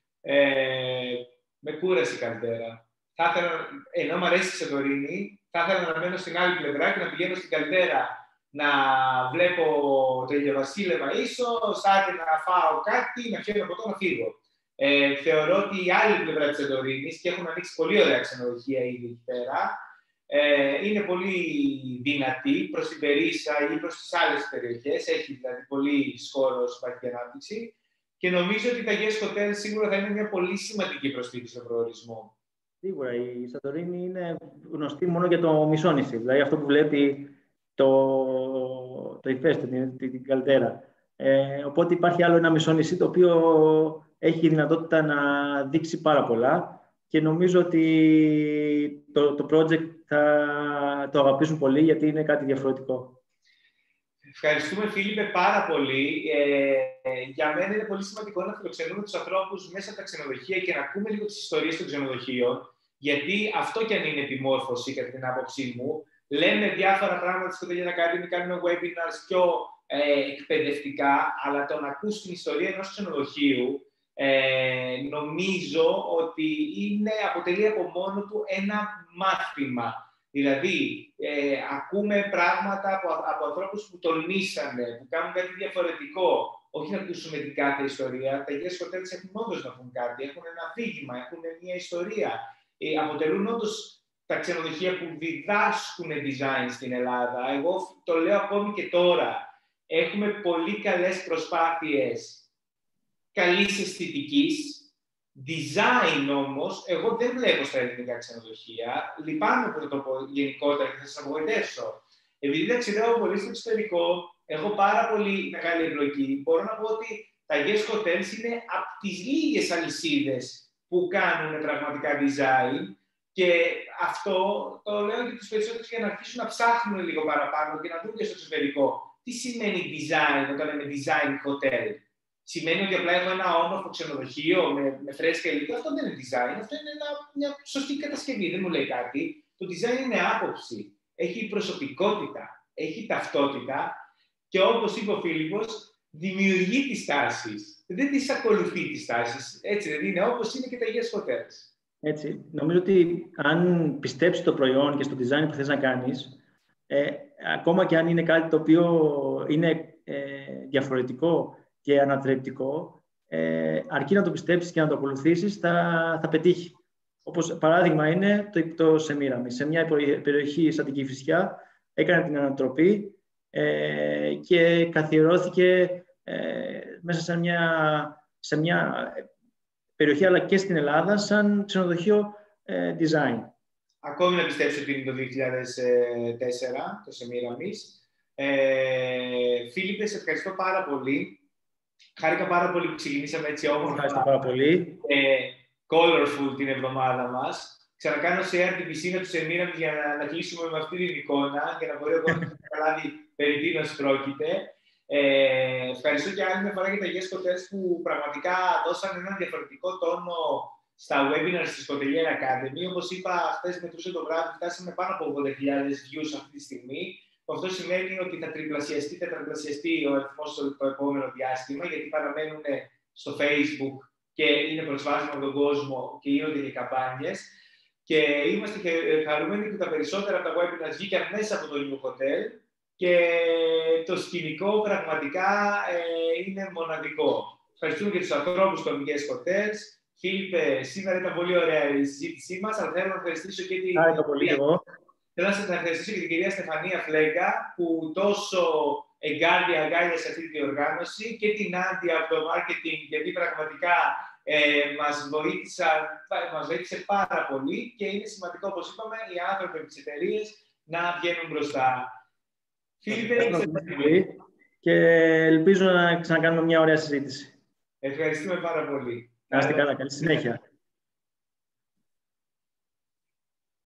Speaker 1: με κούρασε η Καλδέρα. Ενώ μου αρέσει η Σαντορίνη, θα ήθελα να μένω στην άλλη πλευρά και να πηγαίνω στην Καλδέρα να βλέπω το ηλιοβασίλεμα ίσως, άντε να φάω κάτι, να πιω ένα ποτό, να φύγω. Θεωρώ ότι η άλλη πλευρά της Σαντορίνης, και έχουν ανοίξει πολύ ωραία ξενοδοχεία ήδη εκεί πέρα, είναι πολύ δυνατή προς την Περίσσα ή προς τις άλλες περιοχές. Έχει δηλαδή πολύ χώρο υπάρχει ανάπτυξη. Και νομίζω ότι τα guest hotels σίγουρα θα είναι μια πολύ σημαντική προσθήκη στον προορισμό.
Speaker 2: Σίγουρα. Η Σαντορίνη είναι γνωστή μόνο για το μισό νησί. Δηλαδή αυτό που βλέπει το ηφαίστειο, την Καλδέρα. Οπότε υπάρχει άλλο ένα μισό νησί το οποίο έχει δυνατότητα να δείξει πάρα πολλά. Και νομίζω ότι το project θα το αγαπήσουν πολύ γιατί είναι κάτι διαφορετικό.
Speaker 1: Ευχαριστούμε, Φίλιππε, πάρα πολύ. Για μένα είναι πολύ σημαντικό να φιλοξενούμε τους ανθρώπους μέσα από τα ξενοδοχεία και να ακούμε λίγο τις ιστορίες των ξενοδοχείων, γιατί αυτό κι αν είναι επιμόρφωση, κατά την άποψή μου. Λέμε διάφορα πράγματα στο Hotel Academy, κάνουμε webinars πιο εκπαιδευτικά, αλλά το να ακούς την ιστορία ενός ξενοδοχείου, νομίζω ότι αποτελεί από μόνο του ένα μάθημα. Δηλαδή, ακούμε πράγματα από ανθρώπους που τολμήσανε, που κάνουν κάτι διαφορετικό. Όχι να ακούσουμε την κάθε ιστορία. Τα guest hotels έχουν όντως να πούν κάτι, έχουν ένα αφήγημα, έχουν μια ιστορία. Αποτελούν όντως τα ξενοδοχεία που διδάσκουν design στην Ελλάδα. Εγώ το λέω ακόμη και τώρα. Έχουμε πολύ καλές προσπάθειες καλής αισθητικής. Design όμως, εγώ δεν βλέπω στα ελληνικά ξενοδοχεία. Λυπάμαι που το πω γενικότερα και θα σας απογοητεύσω. Επειδή ταξιδεύω πολύ στο εξωτερικό, έχω πάρα πολύ μεγάλη εμπλοκή. Μπορώ να πω ότι τα guest hotels είναι από τις λίγες αλυσίδες που κάνουν πραγματικά design. Και αυτό το λέω και τους περισσότερους για να αρχίσουν να ψάχνουν λίγο παραπάνω και να δουν και στο εξωτερικό. Τι σημαίνει design όταν λέμε design hotel? Σημαίνει ότι απλά έχω ένα όμορφο ξενοδοχείο με φρέσκα υλικά? Αυτό δεν είναι design. Αυτό είναι μια σωστή κατασκευή. Δεν μου λέει κάτι. Το design είναι άποψη. Έχει προσωπικότητα. Έχει ταυτότητα. Και όπως είπε ο Φίλιππος, δημιουργεί τις τάσεις. Δεν τις ακολουθεί τις τάσεις. Έτσι δεν είναι? Όπως είναι και τα guest hotels.
Speaker 2: Έτσι. Νομίζω ότι αν πιστέψεις το προϊόν και στο design που θες να κάνεις, ακόμα και αν είναι κάτι το οποίο είναι διαφορετικό και ανατρεπτικό, αρκεί να το πιστέψεις και να το ακολουθήσεις, θα πετύχει. Όπως παράδειγμα είναι το Σεμίραμις. Σε μια περιοχή σαν την Κηφισιά έκανε την ανατροπή και καθιερώθηκε μέσα σε μια περιοχή, αλλά και στην Ελλάδα, σαν ξενοδοχείο design.
Speaker 1: Ακόμη να πιστέψω ότι είναι το 2004, το Σεμίραμις. Φίλιππε, σε ευχαριστώ πάρα πολύ. Χάρηκα πάρα πολύ που ξεκινήσαμε έτσι όμορφα.
Speaker 2: Ευχαριστώ πάρα πολύ.
Speaker 1: Colorful την εβδομάδα μας. Ξανακάνω share την πισίνα του Σεμίραμις για να κλείσουμε με αυτή την εικόνα και να μπορεί ο κόσμος να καταλάβει περί τίνος πρόκειται. Ευχαριστώ και άλλη μια φορά για τα guest hotels που πραγματικά δώσαν έναν διαφορετικό τόνο στα webinars της Hotelier Academy. Όπως είπα, χθες μετρούσε το βράδυ, φτάσαμε πάνω από 80.000 views αυτή τη στιγμή. Αυτό σημαίνει ότι θα τετραπλασιαστεί ο αριθμός το επόμενο διάστημα, γιατί παραμένουν στο Facebook και είναι προσβάσιμο από τον κόσμο και γίνονται και καμπάνιες. Και είμαστε χαρούμενοι που τα περισσότερα από τα webinars βγήκαν μέσα από το New Hotel και το σκηνικό πραγματικά είναι μοναδικό. Ευχαριστούμε και τους ανθρώπους των guest hotels. Φίλιππε, σήμερα ήταν πολύ ωραία η συζήτησή μας, αλλά θέλω να ευχαριστήσω και την...
Speaker 2: Θέλω να σας ευχαριστήσω
Speaker 1: και την κυρία Στεφανία Φλέγκα, που τόσο εγκάρδια αγκάλια σε αυτή τη διοργάνωση και την Άντι από το marketing, γιατί πραγματικά μας βοήθησε πάρα πολύ και είναι σημαντικό, όπως είπαμε, οι άνθρωποι από τις εταιρείες να βγαίνουν μπροστά. Φίλιππε,
Speaker 2: και ελπίζω να ξανακάνουμε μια ωραία συζήτηση.
Speaker 1: Ευχαριστούμε πάρα πολύ.
Speaker 2: Να είστε καλά, καλή συνέχεια.